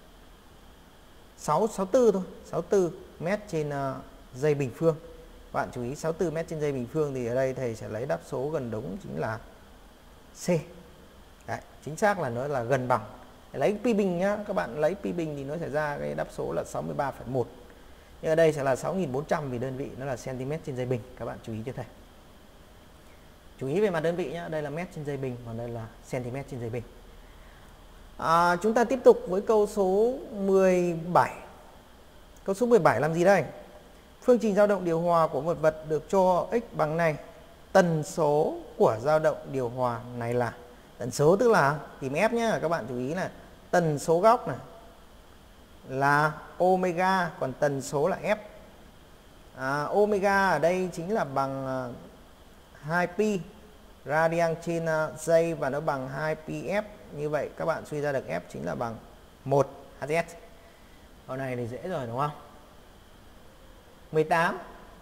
sáu sáu tư thôi, sáu mươi tư mét trên giây bình phương. Bạn chú ý sáu mươi tư mét trên giây bình phương thì ở đây thầy sẽ lấy đáp số gần đúng chính là C. Đấy, chính xác là nó là gần bằng. Lấy pi bình nhá, các bạn lấy pi bình thì nó sẽ ra cái đáp số là sáu mươi ba phẩy một. Nhưng ở đây sẽ là sáu nghìn bốn trăm vì đơn vị nó là cm trên giây bình, các bạn chú ý cho thầy. Chú ý về mặt đơn vị nhá, đây là mét trên giây bình, còn đây là cm trên giây bình. À, chúng ta tiếp tục với câu số mười bảy. Câu số mười bảy làm gì đây? Phương trình dao động điều hòa của một vật được cho x bằng này. Tần số của dao động điều hòa này là, tần số tức là tìm F nhé, các bạn chú ý là tần số góc này là omega, còn tần số là F. À, omega ở đây chính là bằng hai pi radian trên giây và nó bằng hai pi F. Như vậy các bạn suy ra được F chính là bằng một Hz. Câu này thì dễ rồi đúng không? mười tám.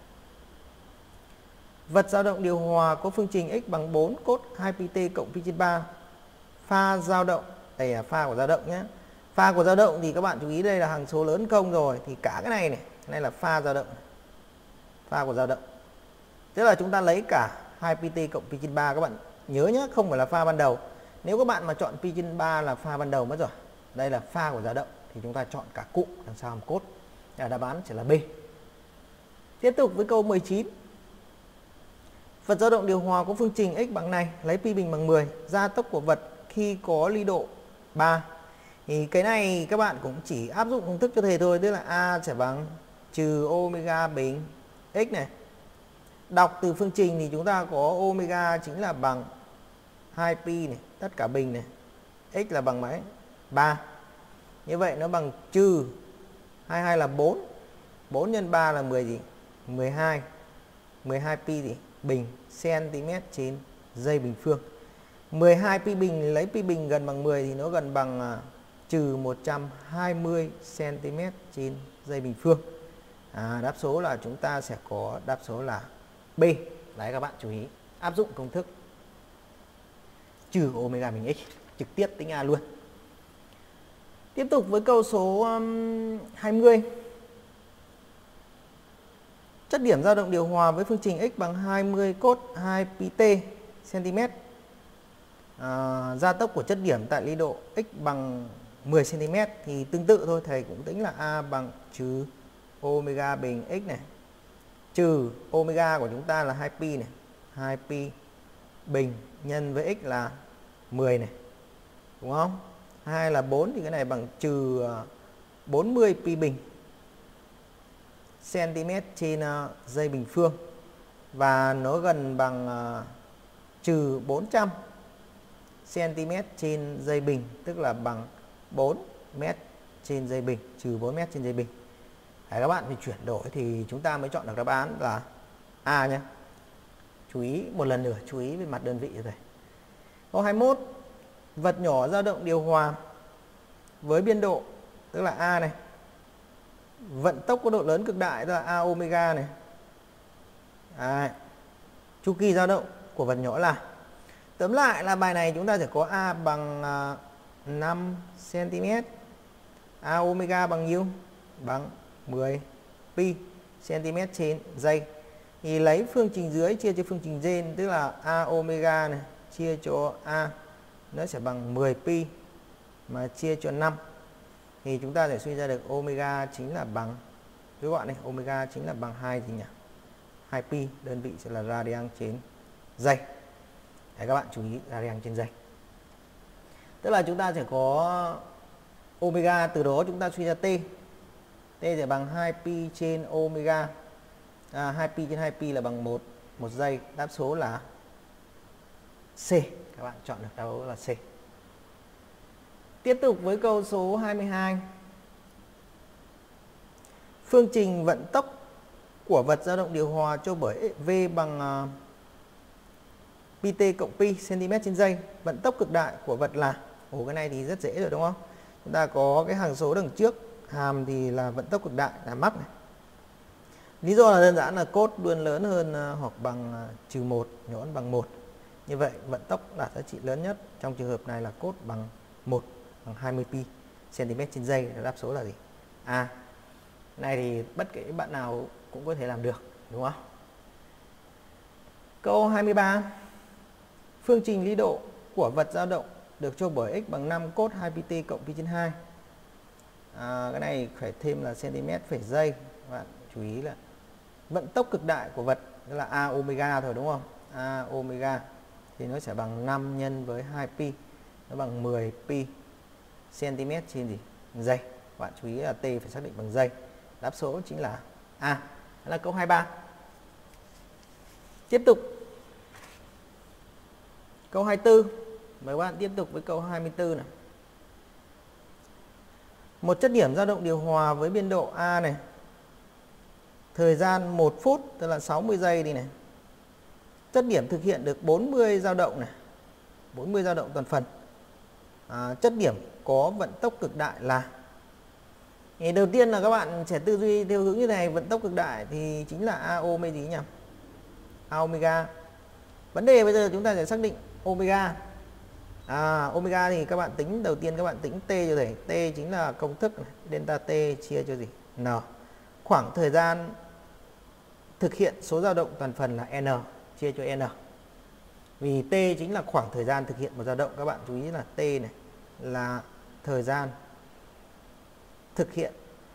Vật dao động điều hòa có phương trình x bằng bốn cos hai pi t cộng pi trên ba. Pha dao động, đây là pha của dao động nhé. Pha của dao động thì các bạn chú ý đây là hằng số lớn không rồi, thì cả cái này này, cái này là pha dao động. Pha của dao động. Tức là chúng ta lấy cả hai pi t cộng pi trên ba, các bạn nhớ nhé, không phải là pha ban đầu. Nếu các bạn mà chọn pi trên ba là pha ban đầu mất rồi. Đây là pha của dao động thì chúng ta chọn cả cụm đằng sau hàm cos. Đáp án sẽ là B. Tiếp tục với câu mười chín. Vật dao động điều hòa có phương trình x bằng này, lấy pi bình bằng mười, gia tốc của vật khi có ly độ ba. Thì cái này các bạn cũng chỉ áp dụng công thức cho thầy thôi, tức là A sẽ bằng trừ omega bình x này. Đọc từ phương trình thì chúng ta có omega chính là bằng hai pi này, tất cả bình này. X là bằng mấy? ba. Như vậy nó bằng trừ hai mươi hai là bốn. bốn nhân ba là mười gì? mười hai. mười hai pi gì? Bình cm trên giây bình phương. mười hai pi bình, lấy pi bình gần bằng mười thì nó gần bằng uh, trừ một trăm hai mươi cm trên giây bình phương. À, đáp số là chúng ta sẽ có đáp số là B. Đấy, các bạn chú ý áp dụng công thức trừ omega bình x, trực tiếp tính A luôn. Tiếp tục với câu số um, hai mươi. Chất điểm dao động điều hòa với phương trình x bằng hai mươi cos hai pi t cm. À, gia tốc của chất điểm tại ly độ x bằng mười cm thì tương tự thôi, thầy cũng tính là A bằng trừ omega bình x này, trừ omega của chúng ta là hai pi này, hai pi bình nhân với x là mười này. Đúng không? hai là bốn thì cái này bằng trừ bốn mươi pi bình cm trên uh, giây bình phương, và nó gần bằng uh, trừ bốn trăm cm trên giây bình, tức là bằng bốn mét trên giây bình trừ bốn mét trên giây bình. Đấy, các bạn phải chuyển đổi thì chúng ta mới chọn được đáp án là A nhé. Chú ý một lần nữa, chú ý về mặt đơn vị rồi. Câu hai mươi mốt, vật nhỏ dao động điều hòa với biên độ tức là A này, vận tốc có độ lớn cực đại tức là A omega này. Đấy. Chu kỳ dao động của vật nhỏ là, tóm lại là bài này chúng ta sẽ có A bằng năm xăng ti mét, A omega bằng nhiêu? Bằng mười pi cm trên giây. Thì lấy phương trình dưới chia cho phương trình trên, tức là A omega này chia cho A, nó sẽ bằng mười pi mà chia cho năm. Thì chúng ta sẽ suy ra được omega chính là bằng, các bạn này, omega chính là bằng hai gì nhỉ? hai pi, đơn vị sẽ là radian trên giây. Đấy, các bạn chú ý radian trên giây. Tức là chúng ta sẽ có omega, từ đó chúng ta suy ra T. T sẽ bằng hai pi trên omega. À, hai pi trên hai pi là bằng một, một giây. Đáp số là C. Các bạn chọn được đáp số là C. Tiếp tục với câu số hai mươi hai. Phương trình vận tốc của vật dao động điều hòa cho bởi V bằng uh, pt cộng pi cm trên giây. Vận tốc cực đại của vật là, ồ cái này thì rất dễ rồi đúng không? Chúng ta có cái hằng số đằng trước, hàm thì là vận tốc cực đại là mắc này. Lý do là đơn giản là cos luôn lớn hơn uh, hoặc bằng uh, trừ một, nhỏ hơn bằng một. Như vậy vận tốc đạt giá trị lớn nhất trong trường hợp này là cos bằng một, bằng hai mươi pi cm trên giây. Đáp số là gì? A. Này thì bất kể bạn nào cũng có thể làm được, đúng không? Câu hai mươi ba. Phương trình lý độ của vật dao động được cho bởi x bằng năm cos hai pt cộng pi trên hai. À, cái này phải thêm là cm phẩy giây. Các bạn chú ý là vận tốc cực đại của vật là A omega thôi đúng không? A omega thì nó sẽ bằng năm nhân với hai pi, nó bằng mười pi cm trên gì? Giây. Các bạn chú ý là t phải xác định bằng giây. Đáp số chính là A. Đó là câu hai mươi ba. Tiếp tục câu hai mươi tư. Mời các bạn tiếp tục với câu hai mươi tư này. Một chất điểm dao động điều hòa với biên độ A này, thời gian một phút tức là sáu mươi giây đi này. Chất điểm thực hiện được bốn mươi dao động này, bốn mươi dao động toàn phần. À, chất điểm có vận tốc cực đại là, thì đầu tiên là các bạn sẽ tư duy theo hướng như này, vận tốc cực đại thì chính là A omega gì nhỉ? A omega. Vấn đề bây giờ chúng ta sẽ xác định omega. À, omega thì các bạn tính, đầu tiên các bạn tính t cho thầy. T chính là công thức này, delta t chia cho gì? N. Khoảng thời gian thực hiện số dao động toàn phần là n chia cho n. Vì t chính là khoảng thời gian thực hiện một dao động, các bạn chú ý là t này là thời gian thực hiện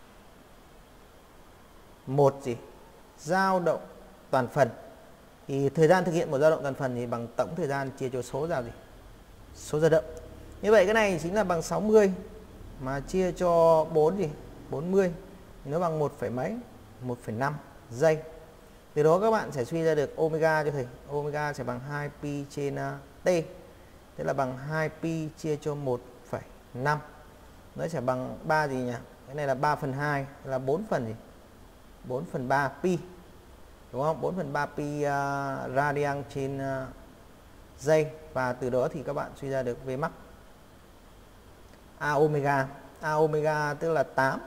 một gì? Dao động toàn phần. Thì thời gian thực hiện một dao động toàn phần thì bằng tổng thời gian chia cho số dao gì? Số dao động. Như vậy cái này chính là bằng sáu mươi mà chia cho bốn gì? bốn mươi thì nó bằng một phẩy mấy? một phẩy năm giây. Từ đó các bạn sẽ suy ra được omega cho thầy. Omega sẽ bằng hai pi trên uh, t. Thế là bằng hai pi chia cho một phẩy năm. Nó sẽ bằng ba gì nhỉ? Cái này là ba phần hai, là bốn phần gì? bốn phần ba pi. Đúng không? bốn phần ba pi uh, radian trên uh, giây. Và từ đó thì các bạn suy ra được V max. A omega. A omega tức là tám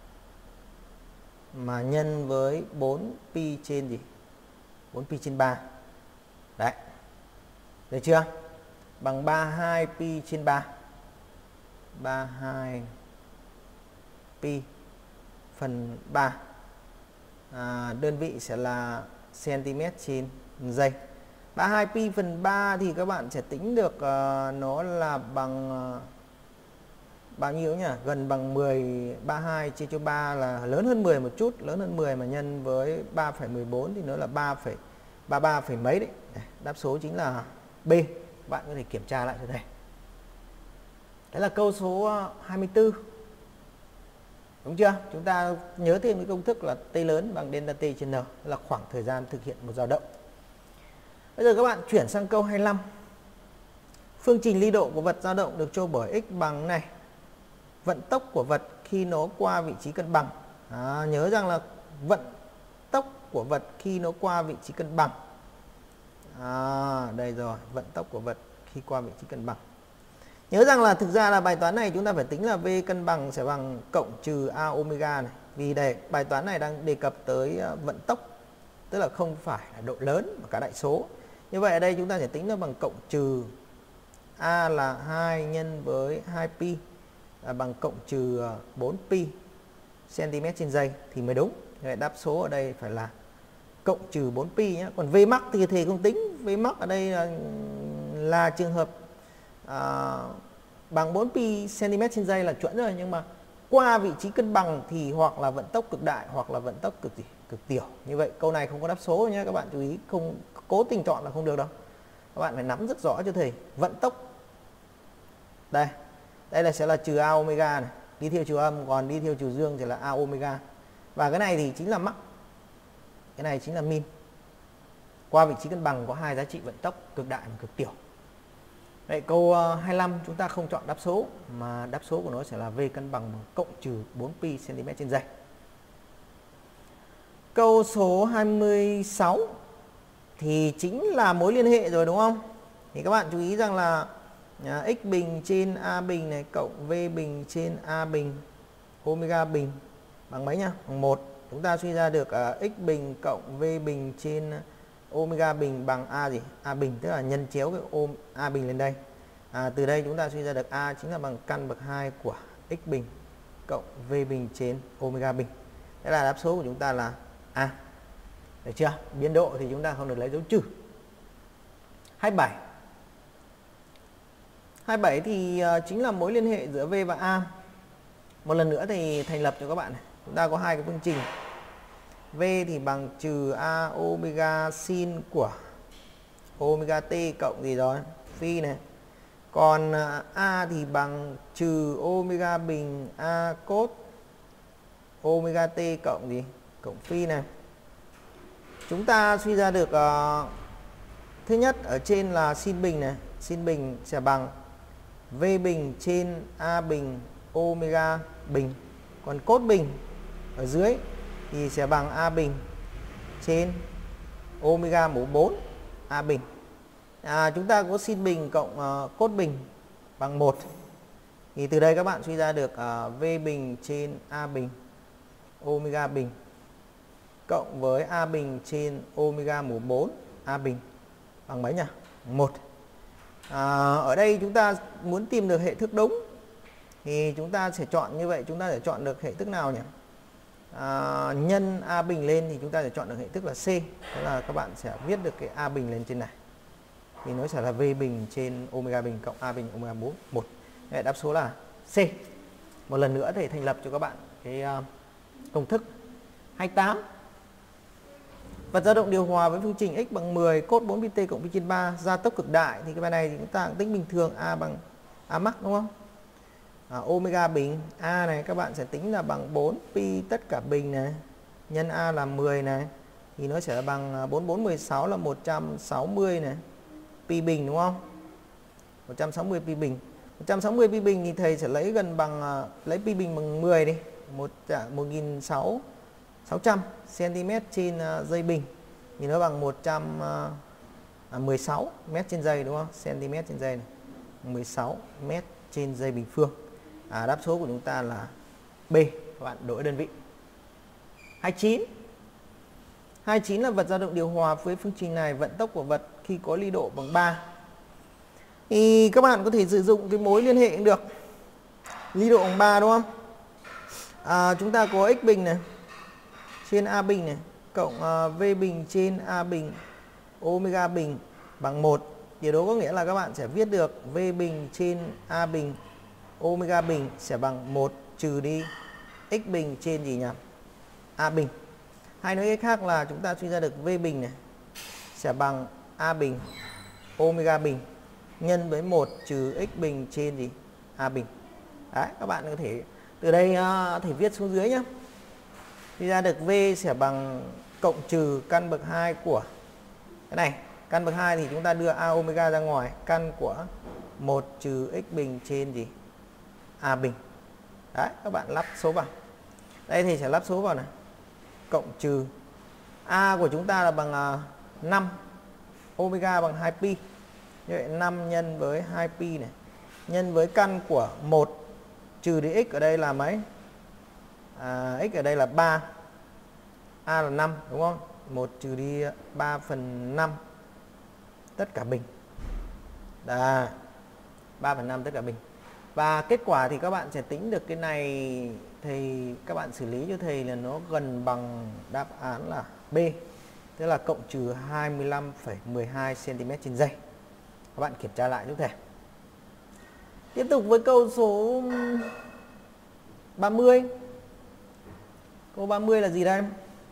mà nhân với bốn pi trên gì? bốn pi trên ba. Đấy. Được chưa? Bằng ba mươi hai pi trên ba. ba mươi hai pi phần ba. À, đơn vị sẽ là cm trên giây. ba mươi hai pi phần ba thì các bạn sẽ tính được uh, nó là bằng uh, bao nhiêu nhỉ? Gần bằng mười. Ba mươi hai chia cho ba là lớn hơn mười một chút, lớn hơn mười mà nhân với ba phẩy mười bốn thì nó là ba phẩy ba mươi ba phẩy mấy đấy. Đáp số chính là B. Bạn có thể kiểm tra lại cho thầy. Đấy là câu số hai mươi tư. Đúng chưa? Chúng ta nhớ thêm cái công thức là T lớn bằng delta T trên N, là khoảng thời gian thực hiện một dao động. Bây giờ các bạn chuyển sang câu hai mươi lăm. Phương trình ly độ của vật dao động được cho bởi x bằng này. Vận tốc của vật khi nó qua vị trí cân bằng. À, nhớ rằng là vận tốc của vật khi nó qua vị trí cân bằng. À, đây rồi, vận tốc của vật khi qua vị trí cân bằng. Nhớ rằng là thực ra là bài toán này chúng ta phải tính là V cân bằng sẽ bằng cộng trừ A omega này. Vì đây bài toán này đang đề cập tới vận tốc, tức là không phải là độ lớn mà cả đại số. Như vậy ở đây chúng ta sẽ tính là bằng cộng trừ A là hai nhân với hai pi là bằng cộng trừ bốn pi cm trên giây thì mới đúng. Vậy đáp số ở đây phải là cộng trừ bốn pi nhé. Còn V max thì thầy không tính. V max ở đây là, là trường hợp à, bằng bốn pi cm trên giây là chuẩn rồi, nhưng mà qua vị trí cân bằng thì hoặc là vận tốc cực đại hoặc là vận tốc cực gì cực tiểu. Như vậy câu này không có đáp số nhé, các bạn chú ý, không cố tình chọn là không được đâu. Các bạn phải nắm rất rõ cho thầy. Vận tốc đây, đây là sẽ là trừ A omega này, đi theo chiều âm, còn đi theo chiều dương thì là A omega. Và cái này thì chính là max, cái này chính là min. Qua vị trí cân bằng có hai giá trị vận tốc cực đại và cực tiểu. Vậy câu hai mươi lăm chúng ta không chọn đáp số mà đáp số của nó sẽ là V cân bằng bằng cộng trừ bốn pi cm trên giây. Câu số hai mươi sáu thì chính là mối liên hệ rồi đúng không? Thì các bạn chú ý rằng là à, x bình trên A bình này cộng V bình trên A bình omega bình bằng mấy nhá? Bằng một. Chúng ta suy ra được uh, x bình cộng V bình trên omega bình bằng A gì? A bình, tức là nhân chéo cái ôm A bình lên đây. À, từ đây chúng ta suy ra được A chính là bằng căn bậc hai của x bình cộng V bình trên omega bình. Thế là đáp số của chúng ta là A. Được chưa? Biên độ thì chúng ta không được lấy dấu trừ. hai mươi bảy. hai mươi bảy thì uh, chính là mối liên hệ giữa V và A. Một lần nữa thì thành lập cho các bạn này. Chúng ta có hai cái phương trình. V thì bằng trừ A omega sin của omega t cộng gì rồi? Phi này. Còn uh, A thì bằng trừ omega bình A cos omega t cộng gì? Cộng phi này. Chúng ta suy ra được uh, thứ nhất ở trên là sin bình này, sin bình sẽ bằng V bình trên A bình omega bình. Còn cos bình ở dưới thì sẽ bằng A bình trên omega mũ bốn A bình. À, chúng ta có sin bình cộng uh, cos bình bằng một. Thì từ đây các bạn suy ra được uh, V bình trên A bình omega bình cộng với A bình trên omega mũ bốn A bình bằng mấy nhỉ? một. À, ở đây chúng ta muốn tìm được hệ thức đúng thì chúng ta sẽ chọn như vậy. Chúng ta sẽ chọn được hệ thức nào nhỉ? À, nhân A bình lên thì chúng ta sẽ chọn được hệ thức là C. Thế là các bạn sẽ viết được cái A bình lên trên này. Thì nó sẽ là V bình trên omega bình cộng A bình omega bốn. một. Vậy đáp số là C. Một lần nữa để thành lập cho các bạn cái uh, công thức. hai mươi tám. Vật dao động điều hòa với phương trình x bằng mười cos bốn pi t cộng pi trên ba gia tốc cực đại thì cái bài này thì chúng ta cũng tính bình thường A bằng A max đúng không? À, omega bình A này các bạn sẽ tính là bằng bốn pi tất cả bình này nhân A là mười này thì nó sẽ là bằng bốn bốn mười sáu là một trăm sáu mươi này pi bình đúng không? một trăm sáu mươi pi bình. một trăm sáu mươi pi bình thì thầy sẽ lấy gần bằng lấy pi bình bằng mười đi, một nghìn sáu trăm cm trên giây bình thì nó bằng một trăm mười sáu mét trên giây đúng không? Cm trên giây này. mười sáu mét trên giây bình phương. À, đáp số của chúng ta là B. Các bạn đổi đơn vị. hai mươi chín. hai mươi chín là vật dao động điều hòa với phương trình này, vận tốc của vật khi có ly độ bằng ba. Thì các bạn có thể sử dụng cái mối liên hệ cũng được. Ly độ bằng ba đúng không? À, chúng ta có x bình này trên A bình này cộng uh, V bình trên A bình omega bình bằng một. Điều đó có nghĩa là các bạn sẽ viết được V bình trên A bình omega bình sẽ bằng một trừ đi x bình trên gì nhỉ? A bình. Hay nói cách khác là chúng ta suy ra được V bình này sẽ bằng A bình omega bình nhân với một trừ x bình trên gì? A bình. Đấy, các bạn có thể từ đây uh, thể viết xuống dưới nhé. Suy ra được V sẽ bằng cộng trừ căn bậc hai của cái này. Căn bậc hai thì chúng ta đưa A omega ra ngoài, căn của một trừ x bình trên gì? A bình. Đấy, các bạn lắp số vào. Đây thì sẽ lắp số vào này. Cộng trừ A của chúng ta là bằng uh, năm, omega bằng hai pi. Như vậy năm nhân với hai pi này, nhân với căn của một trừ đi x ở đây là mấy? À, x ở đây là ba. A là năm đúng không? một trừ đi ba phần năm tất cả bình. Đó. ba phần năm tất cả bình. Và kết quả thì các bạn sẽ tính được cái này, thì các bạn xử lý cho thầy là nó gần bằng đáp án là B. Tức là cộng trừ hai mươi lăm phẩy mười hai xăng-ti-mét trên giây. Các bạn kiểm tra lại giúp thầy. Tiếp tục với câu số ba mươi. Câu ba mươi là gì đây?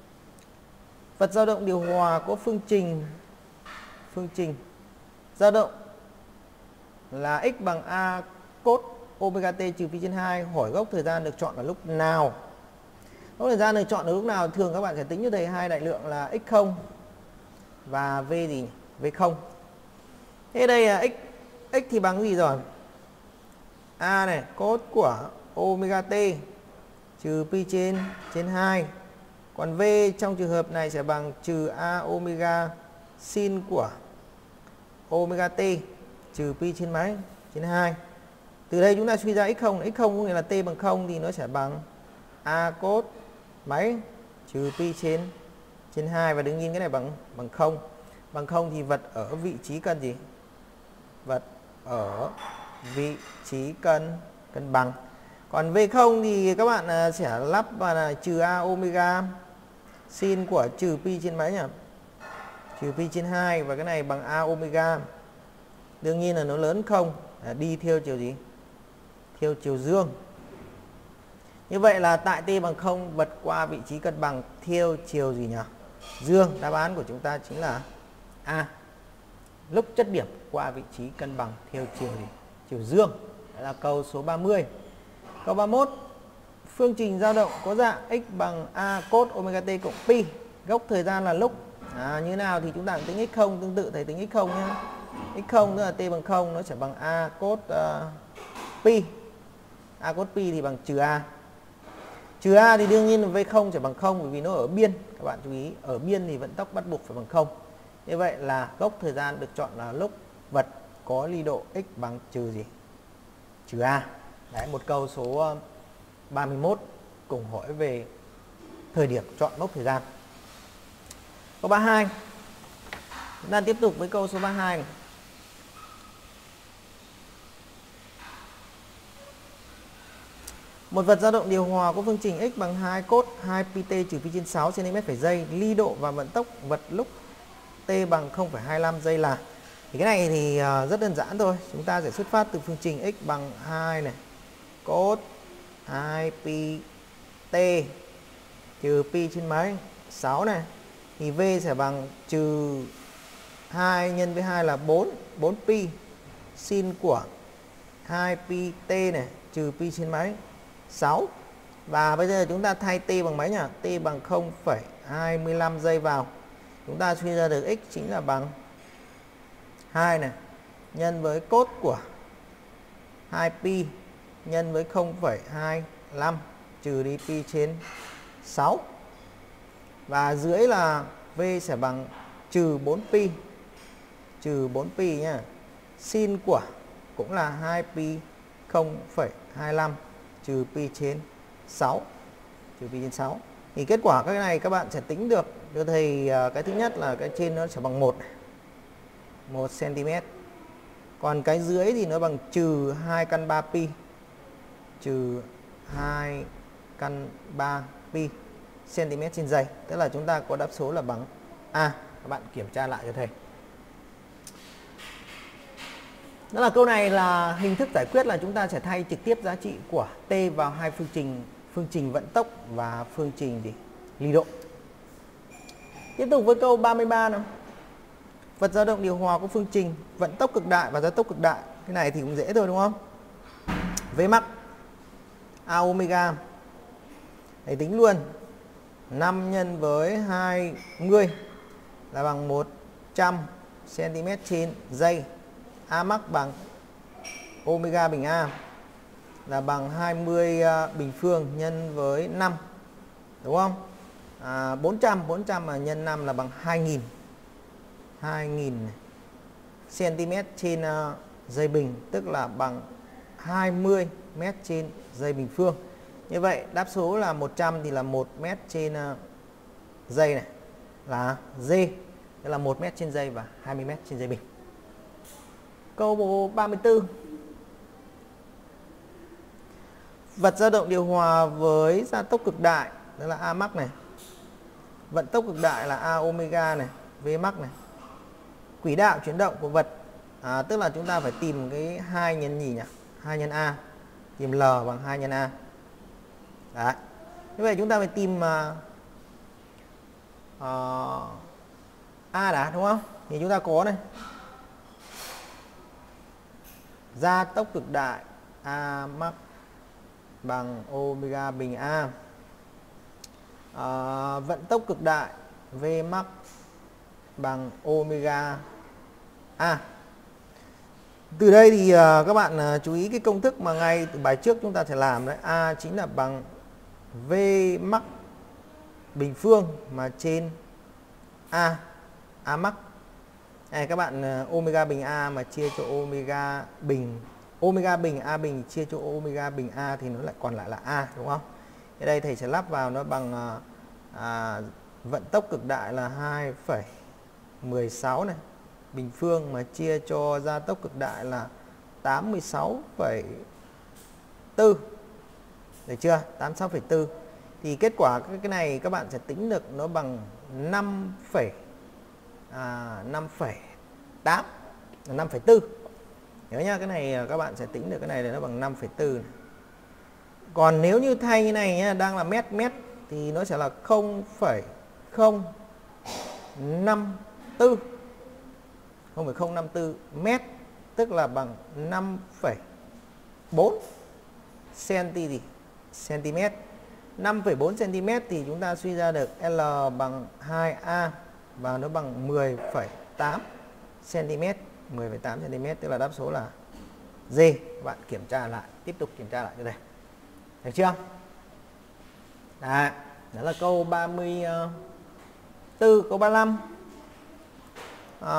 Vật dao động điều hòa có phương trình phương trình dao động là x bằng a cos omega t trừ pi trên hai. Hỏi góc thời gian được chọn vào lúc nào? Góc thời gian được chọn ở lúc nào? Thường các bạn sẽ tính cho thầy hai đại lượng là x không và v gì? V không. Thế đây là x x thì bằng gì rồi? A này, cos của omega t trừ pi trên trên hai. Còn v trong trường hợp này sẽ bằng trừ a omega sin của omega t trừ pi trên mấy? Trên hai. Từ đây chúng ta suy ra x không, x không có nghĩa là t bằng không thì nó sẽ bằng a cos mấy? Trừ pi trên trên hai, và đương nhiên cái này bằng bằng không. Bằng không thì vật ở vị trí cân gì? Vật ở vị trí cân cân bằng. Còn v không thì các bạn sẽ lắp vào là trừ a omega sin của trừ pi trên mấy nhỉ? Trừ pi trên hai, và cái này bằng a omega. Đương nhiên là nó lớn không, đi theo chiều gì? Theo chiều dương. Như vậy là tại t bằng không, vật qua vị trí cân bằng theo chiều gì nhỉ? Dương. Đáp án của chúng ta chính là A. Lúc chất điểm qua vị trí cân bằng theo chiều gì? Chiều dương. Đó là câu số ba mươi. Câu ba mươi mốt. Phương trình dao động có dạng x bằng a cos omega t cộng pi. Góc thời gian là lúc. À, như nào thì chúng ta tính x không, tương tự thầy tính x không nhé. x không tức là t bằng không, nó sẽ bằng a cos uh, pi. A cos pi thì bằng trừ a. Trừ a thì đương nhiên là v không sẽ bằng không, bởi vì nó ở biên. Các bạn chú ý, ở biên thì vận tốc bắt buộc phải bằng không. Như vậy là góc thời gian được chọn là lúc vật có ly độ x bằng trừ gì? Trừ a. Đấy, một câu số ba mươi mốt cùng hỏi về thời điểm chọn mốc thời gian. Câu ba mươi hai. Chúng ta tiếp tục với câu số ba mươi hai này. Một vật dao động điều hòa có phương trình x bằng hai cos hai pi t trừ pi trên sáu xăng-ti-mét trên giây. Ly độ và vận tốc vật lúc t bằng không phẩy hai lăm giây là. Thì cái này thì rất đơn giản thôi. Chúng ta sẽ xuất phát từ phương trình x bằng hai này, cos hai pi t trừ pi trên mấy? sáu này. Thì v sẽ bằng trừ hai nhân với hai là bốn, bốn pi sin của hai pi t này trừ pi trên mấy? sáu. Và bây giờ chúng ta thay t bằng mấy nhỉ? T bằng không phẩy hai mươi lăm giây vào. Chúng ta suy ra được x chính là bằng hai này nhân với cos của hai pi nhân với không phẩy hai lăm trừ đi pi trên sáu. Và dưới là v sẽ bằng trừ bốn pi trừ bốn pi nhá. Sin của cũng là hai pi không phẩy hai lăm trừ pi trên sáu. Trừ pi trên sáu. Thì kết quả cái này các bạn sẽ tính được cho thầy. Cái thứ nhất là cái trên nó sẽ bằng một một xăng-ti-mét. Còn cái dưới thì nó bằng trừ hai căn ba pi trừ hai căn ba pi cm trên giây. Tức là chúng ta có đáp số là bằng A. Các bạn kiểm tra lại cho thầy. Đó là câu này là hình thức giải quyết là chúng ta sẽ thay trực tiếp giá trị của t vào hai phương trình, phương trình vận tốc và phương trình gì? Ly độ. Tiếp tục với câu ba mươi ba nào. Vật dao động điều hòa có phương trình vận tốc cực đại và gia tốc cực đại. Cái này thì cũng dễ thôi đúng không? V max a omega. Thầy tính luôn. năm nhân với hai mươi là bằng một trăm xăng-ti-mét trên giây. A max bằng omega bình A là bằng hai mươi uh, bình phương nhân với năm, đúng không? À, bốn trăm, bốn trăm mà nhân năm là bằng hai nghìn. hai nghìn cm trên uh, giây bình, tức là bằng hai mươi mét trên giây bình phương. Như vậy đáp số là một trăm thì là một mét trên uh, giây này là G, tức là một mét trên giây và hai mươi mét trên giây bình. Câu ba mươi tư. Vật dao động điều hòa với gia tốc cực đại, đó là A max này. Vận tốc cực đại là A omega này, V max này. Quỹ đạo chuyển động của vật, à, tức là chúng ta phải tìm cái hai nhân nhỉ nhỉ? hai nhân A, tìm L bằng hai nhân A. Đấy. Như vậy chúng ta phải tìm uh, uh, A đã, đúng không? Thì chúng ta có này. Gia tốc cực đại A max bằng omega bình A. À, vận tốc cực đại V max bằng omega A. Từ đây thì uh, các bạn uh, chú ý cái công thức mà ngay từ bài trước chúng ta sẽ làm đấy. A chính là bằng V max bình phương mà trên A, A max. Này các bạn, uh, omega bình A mà chia cho omega bình, omega bình A bình chia cho omega bình A thì nó lại còn lại là A, đúng không? Ở đây thầy sẽ lắp vào nó bằng uh, à, vận tốc cực đại là hai phẩy mười sáu này, bình phương mà chia cho gia tốc cực đại là tám mươi sáu phẩy bốn. Được chưa? tám mươi sáu phẩy bốn. Thì kết quả cái này các bạn sẽ tính được nó bằng năm phẩy tám, năm phẩy bốn. Nhớ nhá, cái này các bạn sẽ tính được cái này là nó bằng năm phẩy bốn. Còn nếu như thay như này nhá, đang là mét mét thì nó sẽ là không phẩy không năm tư. không phẩy không năm tư mét, tức là bằng năm phẩy bốn cm. năm phẩy bốn cm thì chúng ta suy ra được L bằng hai A và nó bằng mười phẩy tám cm. mười phẩy tám cm tức là đáp số là D. Bạn kiểm tra lại, tiếp tục kiểm tra lại cho đây. Được chưa? Đấy, đó là câu ba mươi tư. Câu ba mươi lăm. À,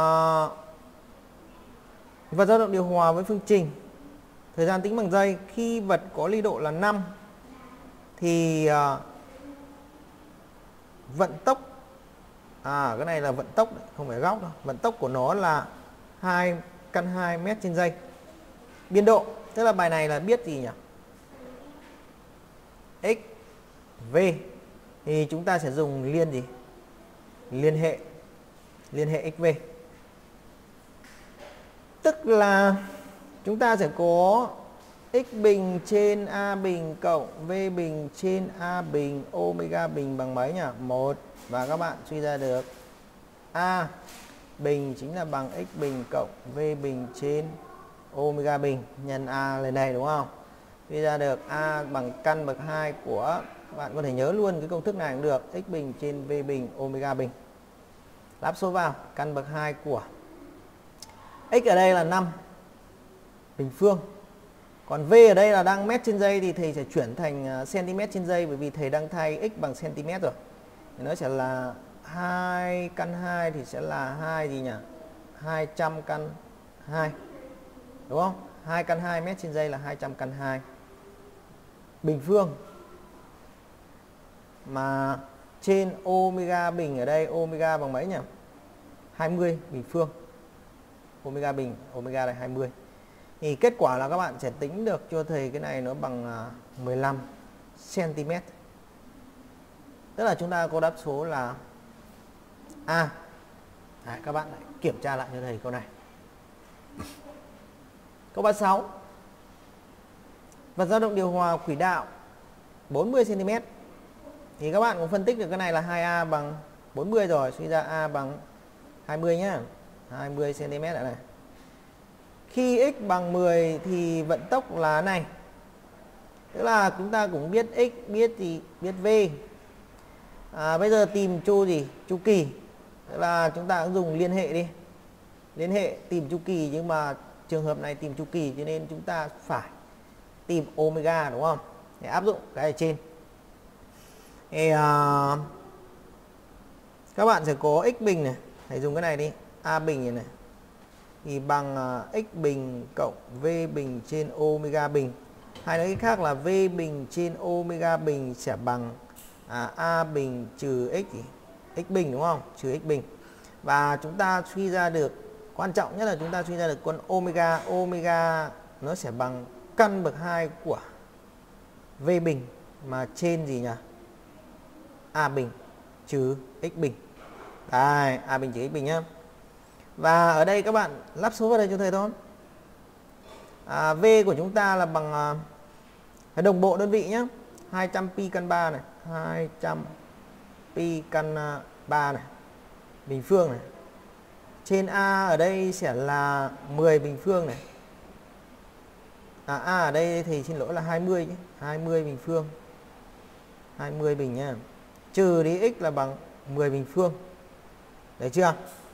vật dao động điều hòa với phương trình thời gian tính bằng giây. Khi vật có ly độ là năm thì à, vận tốc, à cái này là vận tốc đấy, không phải góc đâu. Vận tốc của nó là hai căn hai mét trên giây. Biên độ, tức là bài này là biết gì nhỉ? X, V thì chúng ta sẽ dùng liên gì? Liên hệ liên hệ xv. Tức là chúng ta sẽ có x bình trên a bình cộng v bình trên a bình omega bình bằng mấy nhỉ? một. Và các bạn suy ra được a bình chính là bằng x bình cộng v bình trên omega bình nhân a lên đây, đúng không? Suy ra được a bằng căn bậc hai của, bạn có thể nhớ luôn cái công thức này cũng được, x bình trên v bình omega bình. Lắp số vào, căn bậc hai của x ở đây là năm bình phương. Còn v ở đây là đang mét trên giây thì thầy sẽ chuyển thành cm trên giây, bởi vì thầy đang thay x bằng cm rồi. Thì nó sẽ là hai căn hai thì sẽ là hai gì nhỉ? hai trăm căn hai. Đúng không? hai căn hai mét trên giây là hai trăm căn hai. Bình phương mà trên omega bình ở đây, omega bằng mấy nhỉ? hai mươi bình phương. Omega bình, omega là hai mươi. Thì kết quả là các bạn sẽ tính được cho thầy cái này nó bằng mười lăm cm. Tức là chúng ta có đáp số là A. Đấy, các bạn lại kiểm tra lại cho thầy câu này. Câu ba mươi sáu. Vật dao động điều hòa quỹ đạo bốn mươi cm. Thì các bạn cũng phân tích được cái này là hai A bằng bốn mươi rồi, suy ra A bằng hai mươi nhá. hai mươi cm lại này. Khi x bằng mười thì vận tốc là này. Tức là chúng ta cũng biết x, biết gì, biết v. À, bây giờ tìm chu gì? Chu kỳ. Tức là chúng ta cũng dùng liên hệ đi. Liên hệ tìm chu kỳ, nhưng mà trường hợp này tìm chu kỳ cho nên chúng ta phải tìm omega đúng không? Để áp dụng cái ở trên. Thì, uh, các bạn sẽ có x bình này, hãy dùng cái này đi, a bình này, này. Thì bằng uh, x bình cộng v bình trên omega bình. Hay nói cách khác là v bình trên omega bình sẽ bằng à, a bình trừ x x bình đúng không? Trừ x bình. Và chúng ta suy ra được, quan trọng nhất là chúng ta suy ra được con omega. Omega nó sẽ bằng căn bậc hai của v bình mà trên gì nhỉ? A bình trừ x bình. Đây, a bình trừ x bình nhá. Và ở đây các bạn lắp số vào đây cho thầy thôi. À, v của chúng ta là bằng uh, đồng bộ đơn vị nhé, hai trăm pi căn ba này, hai trăm pi căn ba này, bình phương này. Trên a ở đây sẽ là mười bình phương này. À, a ở đây thì xin lỗi là hai mươi chứ, hai mươi bình phương. hai mươi bình nhá. Trừ đi x là bằng mười bình phương. Đấy chưa?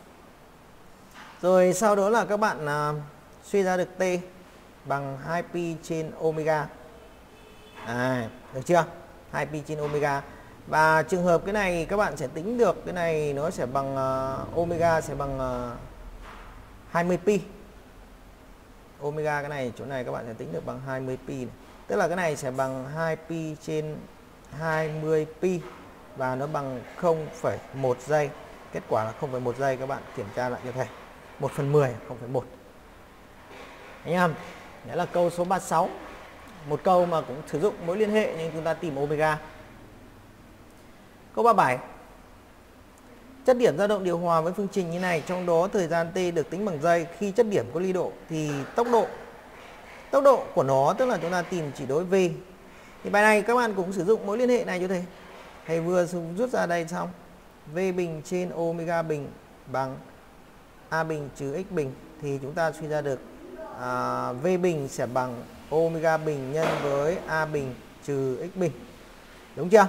Rồi sau đó là các bạn uh, suy ra được t bằng hai pi trên omega. À, được chưa? hai pi trên omega. Và trường hợp cái này các bạn sẽ tính được cái này nó sẽ bằng uh, omega sẽ bằng uh, hai mươi pi. Omega cái này chỗ này các bạn sẽ tính được bằng hai mươi pi này. Tức là cái này sẽ bằng hai pi trên hai mươi pi và nó bằng không phẩy một giây. Kết quả là không phẩy một giây, các bạn kiểm tra lại cho thầy. một phần mười, không phẩy một. Anh em, đấy là câu số ba mươi sáu. Một câu mà cũng sử dụng mối liên hệ nhưng chúng ta tìm omega. Câu ba mươi bảy. Chất điểm dao động điều hòa với phương trình như này, trong đó thời gian t được tính bằng giây. Khi chất điểm có ly độ thì tốc độ tốc độ của nó, tức là chúng ta tìm chỉ đối v. Thì bài này các bạn cũng sử dụng mối liên hệ này cho thầy. Thầy vừa rút ra đây xong. V bình trên omega bình bằng a bình trừ x bình. Thì chúng ta suy ra được à, v bình sẽ bằng omega bình nhân với a bình trừ x bình. Đúng chưa?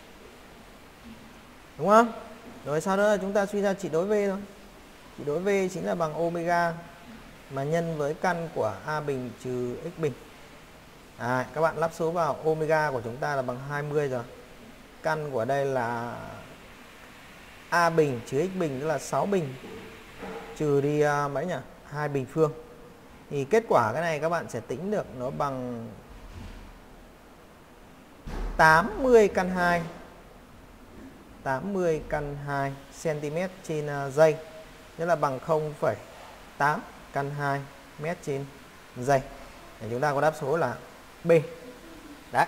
Đúng không? Rồi sau đó là chúng ta suy ra chỉ đối v thôi. Chỉ đối v chính là bằng omega mà nhân với căn của a bình trừ x bình. À, các bạn lắp số vào, omega của chúng ta là bằng hai mươi rồi. Căn của đây là a bình trừ x bình, tức là sáu bình trừ đi uh, mấy nhỉ? hai bình phương. Thì kết quả cái này các bạn sẽ tính được nó bằng tám mươi căn hai. tám mươi căn hai cm trên uh, giây. Tức là bằng không phẩy tám căn hai mét trên giây. Để chúng ta có đáp số là B. Đấy.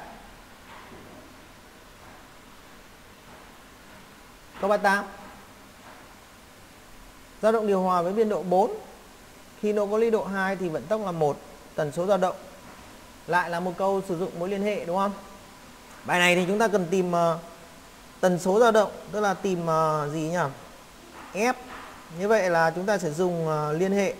Câu ba mươi tám. Dao động điều hòa với biên độ bốn. Khi nó có ly độ hai thì vận tốc là một, tần số dao động. Lại là một câu sử dụng mối liên hệ đúng không? Bài này thì chúng ta cần tìm uh, tần số dao động, tức là tìm uh, gì nhỉ? F. Như vậy là chúng ta sẽ dùng uh, liên hệ.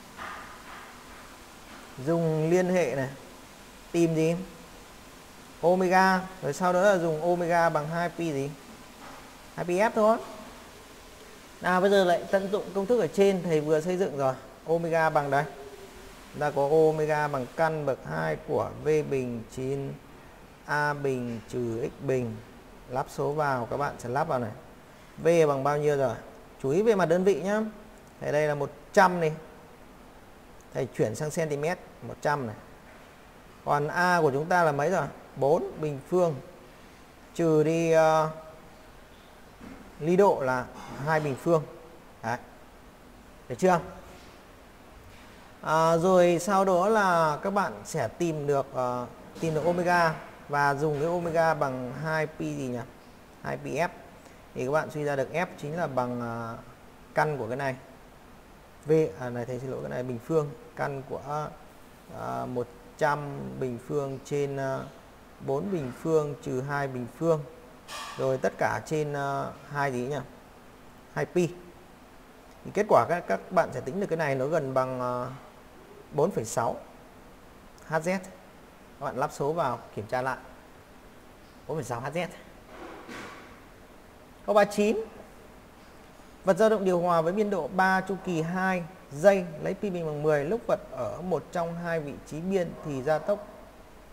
Dùng liên hệ này. Tìm gì? Omega. Rồi sau đó là dùng omega bằng hai pi gì? hai pi f thôi. Nào bây giờ lại tận dụng công thức ở trên thầy vừa xây dựng rồi. Omega bằng đây. Chúng ta có omega bằng căn bậc hai của v bình trên a bình trừ x bình. Lắp số vào, các bạn sẽ lắp vào này. V bằng bao nhiêu rồi? Chú ý về mặt đơn vị nhá. Thế đây là một trăm này. Thầy chuyển sang cm, một trăm này. Còn A của chúng ta là mấy rồi? bốn bình phương. Trừ đi uh, ly độ là hai bình phương. Đấy. Được chưa? À, rồi sau đó là các bạn sẽ tìm được uh, tìm được omega và dùng cái omega bằng hai pi gì nhỉ? hai pi f. Thì các bạn suy ra được F chính là bằng uh, căn của cái này. V à, này thầy xin lỗi, cái này bình phương, căn của uh, một trăm bình phương trên uh, bốn bình phương trừ hai bình phương. Rồi tất cả trên uh, hai gì nhỉ? hai pi. Thì kết quả các các bạn sẽ tính được cái này nó gần bằng uh, bốn phẩy sáu Hz. Các bạn lắp số vào kiểm tra lại. bốn phẩy sáu Hz. Câu ba mươi chín. Vật dao động điều hòa với biên độ ba chu kỳ hai giây, lấy pi bình bằng mười, lúc vật ở một trong hai vị trí biên thì gia tốc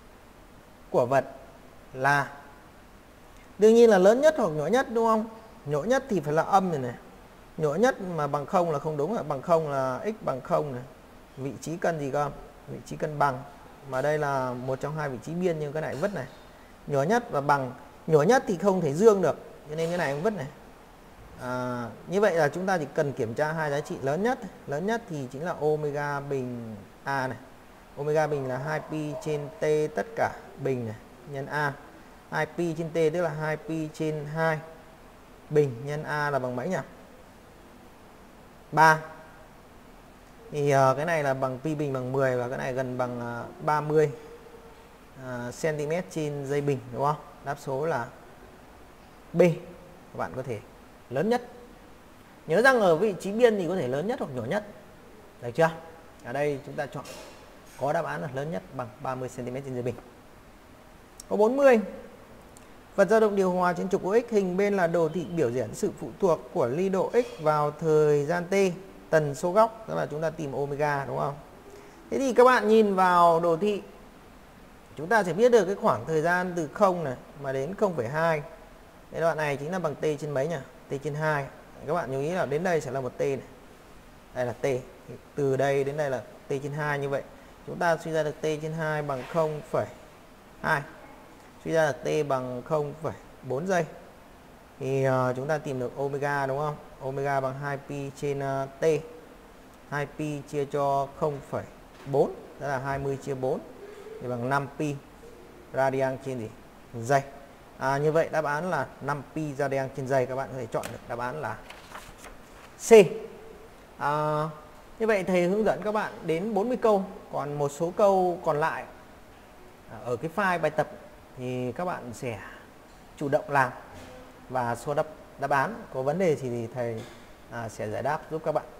của vật là, đương nhiên là lớn nhất hoặc nhỏ nhất đúng không? Nhỏ nhất thì phải là âm này này. Nhỏ nhất mà bằng không là không đúng, là bằng không là x bằng không này. Vị trí cân gì cơ? Vị trí cân bằng. Mà đây là một trong hai vị trí biên, nhưng cái này vứt này. Nhỏ nhất và bằng. Nhỏ nhất thì không thể dương được, cho nên cái này cũng vứt này. À, như vậy là chúng ta chỉ cần kiểm tra hai giá trị lớn nhất. Lớn nhất thì chính là omega bình A này. Omega bình là hai pi trên T tất cả bình này, nhân A. hai pi trên T tức là hai pi trên hai bình nhân A là bằng mấy nhỉ? ba. Thì uh, cái này là bằng pi bình bằng mười, và cái này gần bằng uh, ba mươi uh, cm trên giây bình, đúng không? Đáp số là B. Các bạn có thể lớn nhất. Nhớ rằng ở vị trí biên thì có thể lớn nhất hoặc nhỏ nhất. Được chưa? Ở đây chúng ta chọn có đáp án là lớn nhất bằng ba mươi cm trên giây bình. Câu bốn mươi. Vật dao động điều hòa trên trục của x, hình bên là đồ thị biểu diễn sự phụ thuộc của ly độ x vào thời gian t, tần số góc, tức là chúng ta tìm omega, đúng không? Thế thì các bạn nhìn vào đồ thị, chúng ta sẽ biết được cái khoảng thời gian từ không này mà đến không phẩy hai. Cái đoạn này chính là bằng t trên mấy nhỉ? T trên hai. Các bạn lưu ý là đến đây sẽ là một t này. Đây là t. Từ đây đến đây là t trên hai, như vậy chúng ta suy ra được t trên hai bằng không phẩy hai. Suy ra được t bằng không phẩy bốn giây. Thì uh, chúng ta tìm được omega, đúng không? Omega bằng hai pi trên uh, t. hai pi chia cho không phẩy bốn, đó là hai mươi chia bốn, thì bằng năm pi radian trên gì? Giây. À, như vậy đáp án là năm pi radian trên giây. Các bạn có thể chọn được đáp án là C. À, như vậy thầy hướng dẫn các bạn đến bốn mươi câu. Còn một số câu còn lại ở cái file bài tập thì các bạn sẽ chủ động làm và số đáp, đáp án. Có vấn đề thì thầy à, sẽ giải đáp giúp các bạn.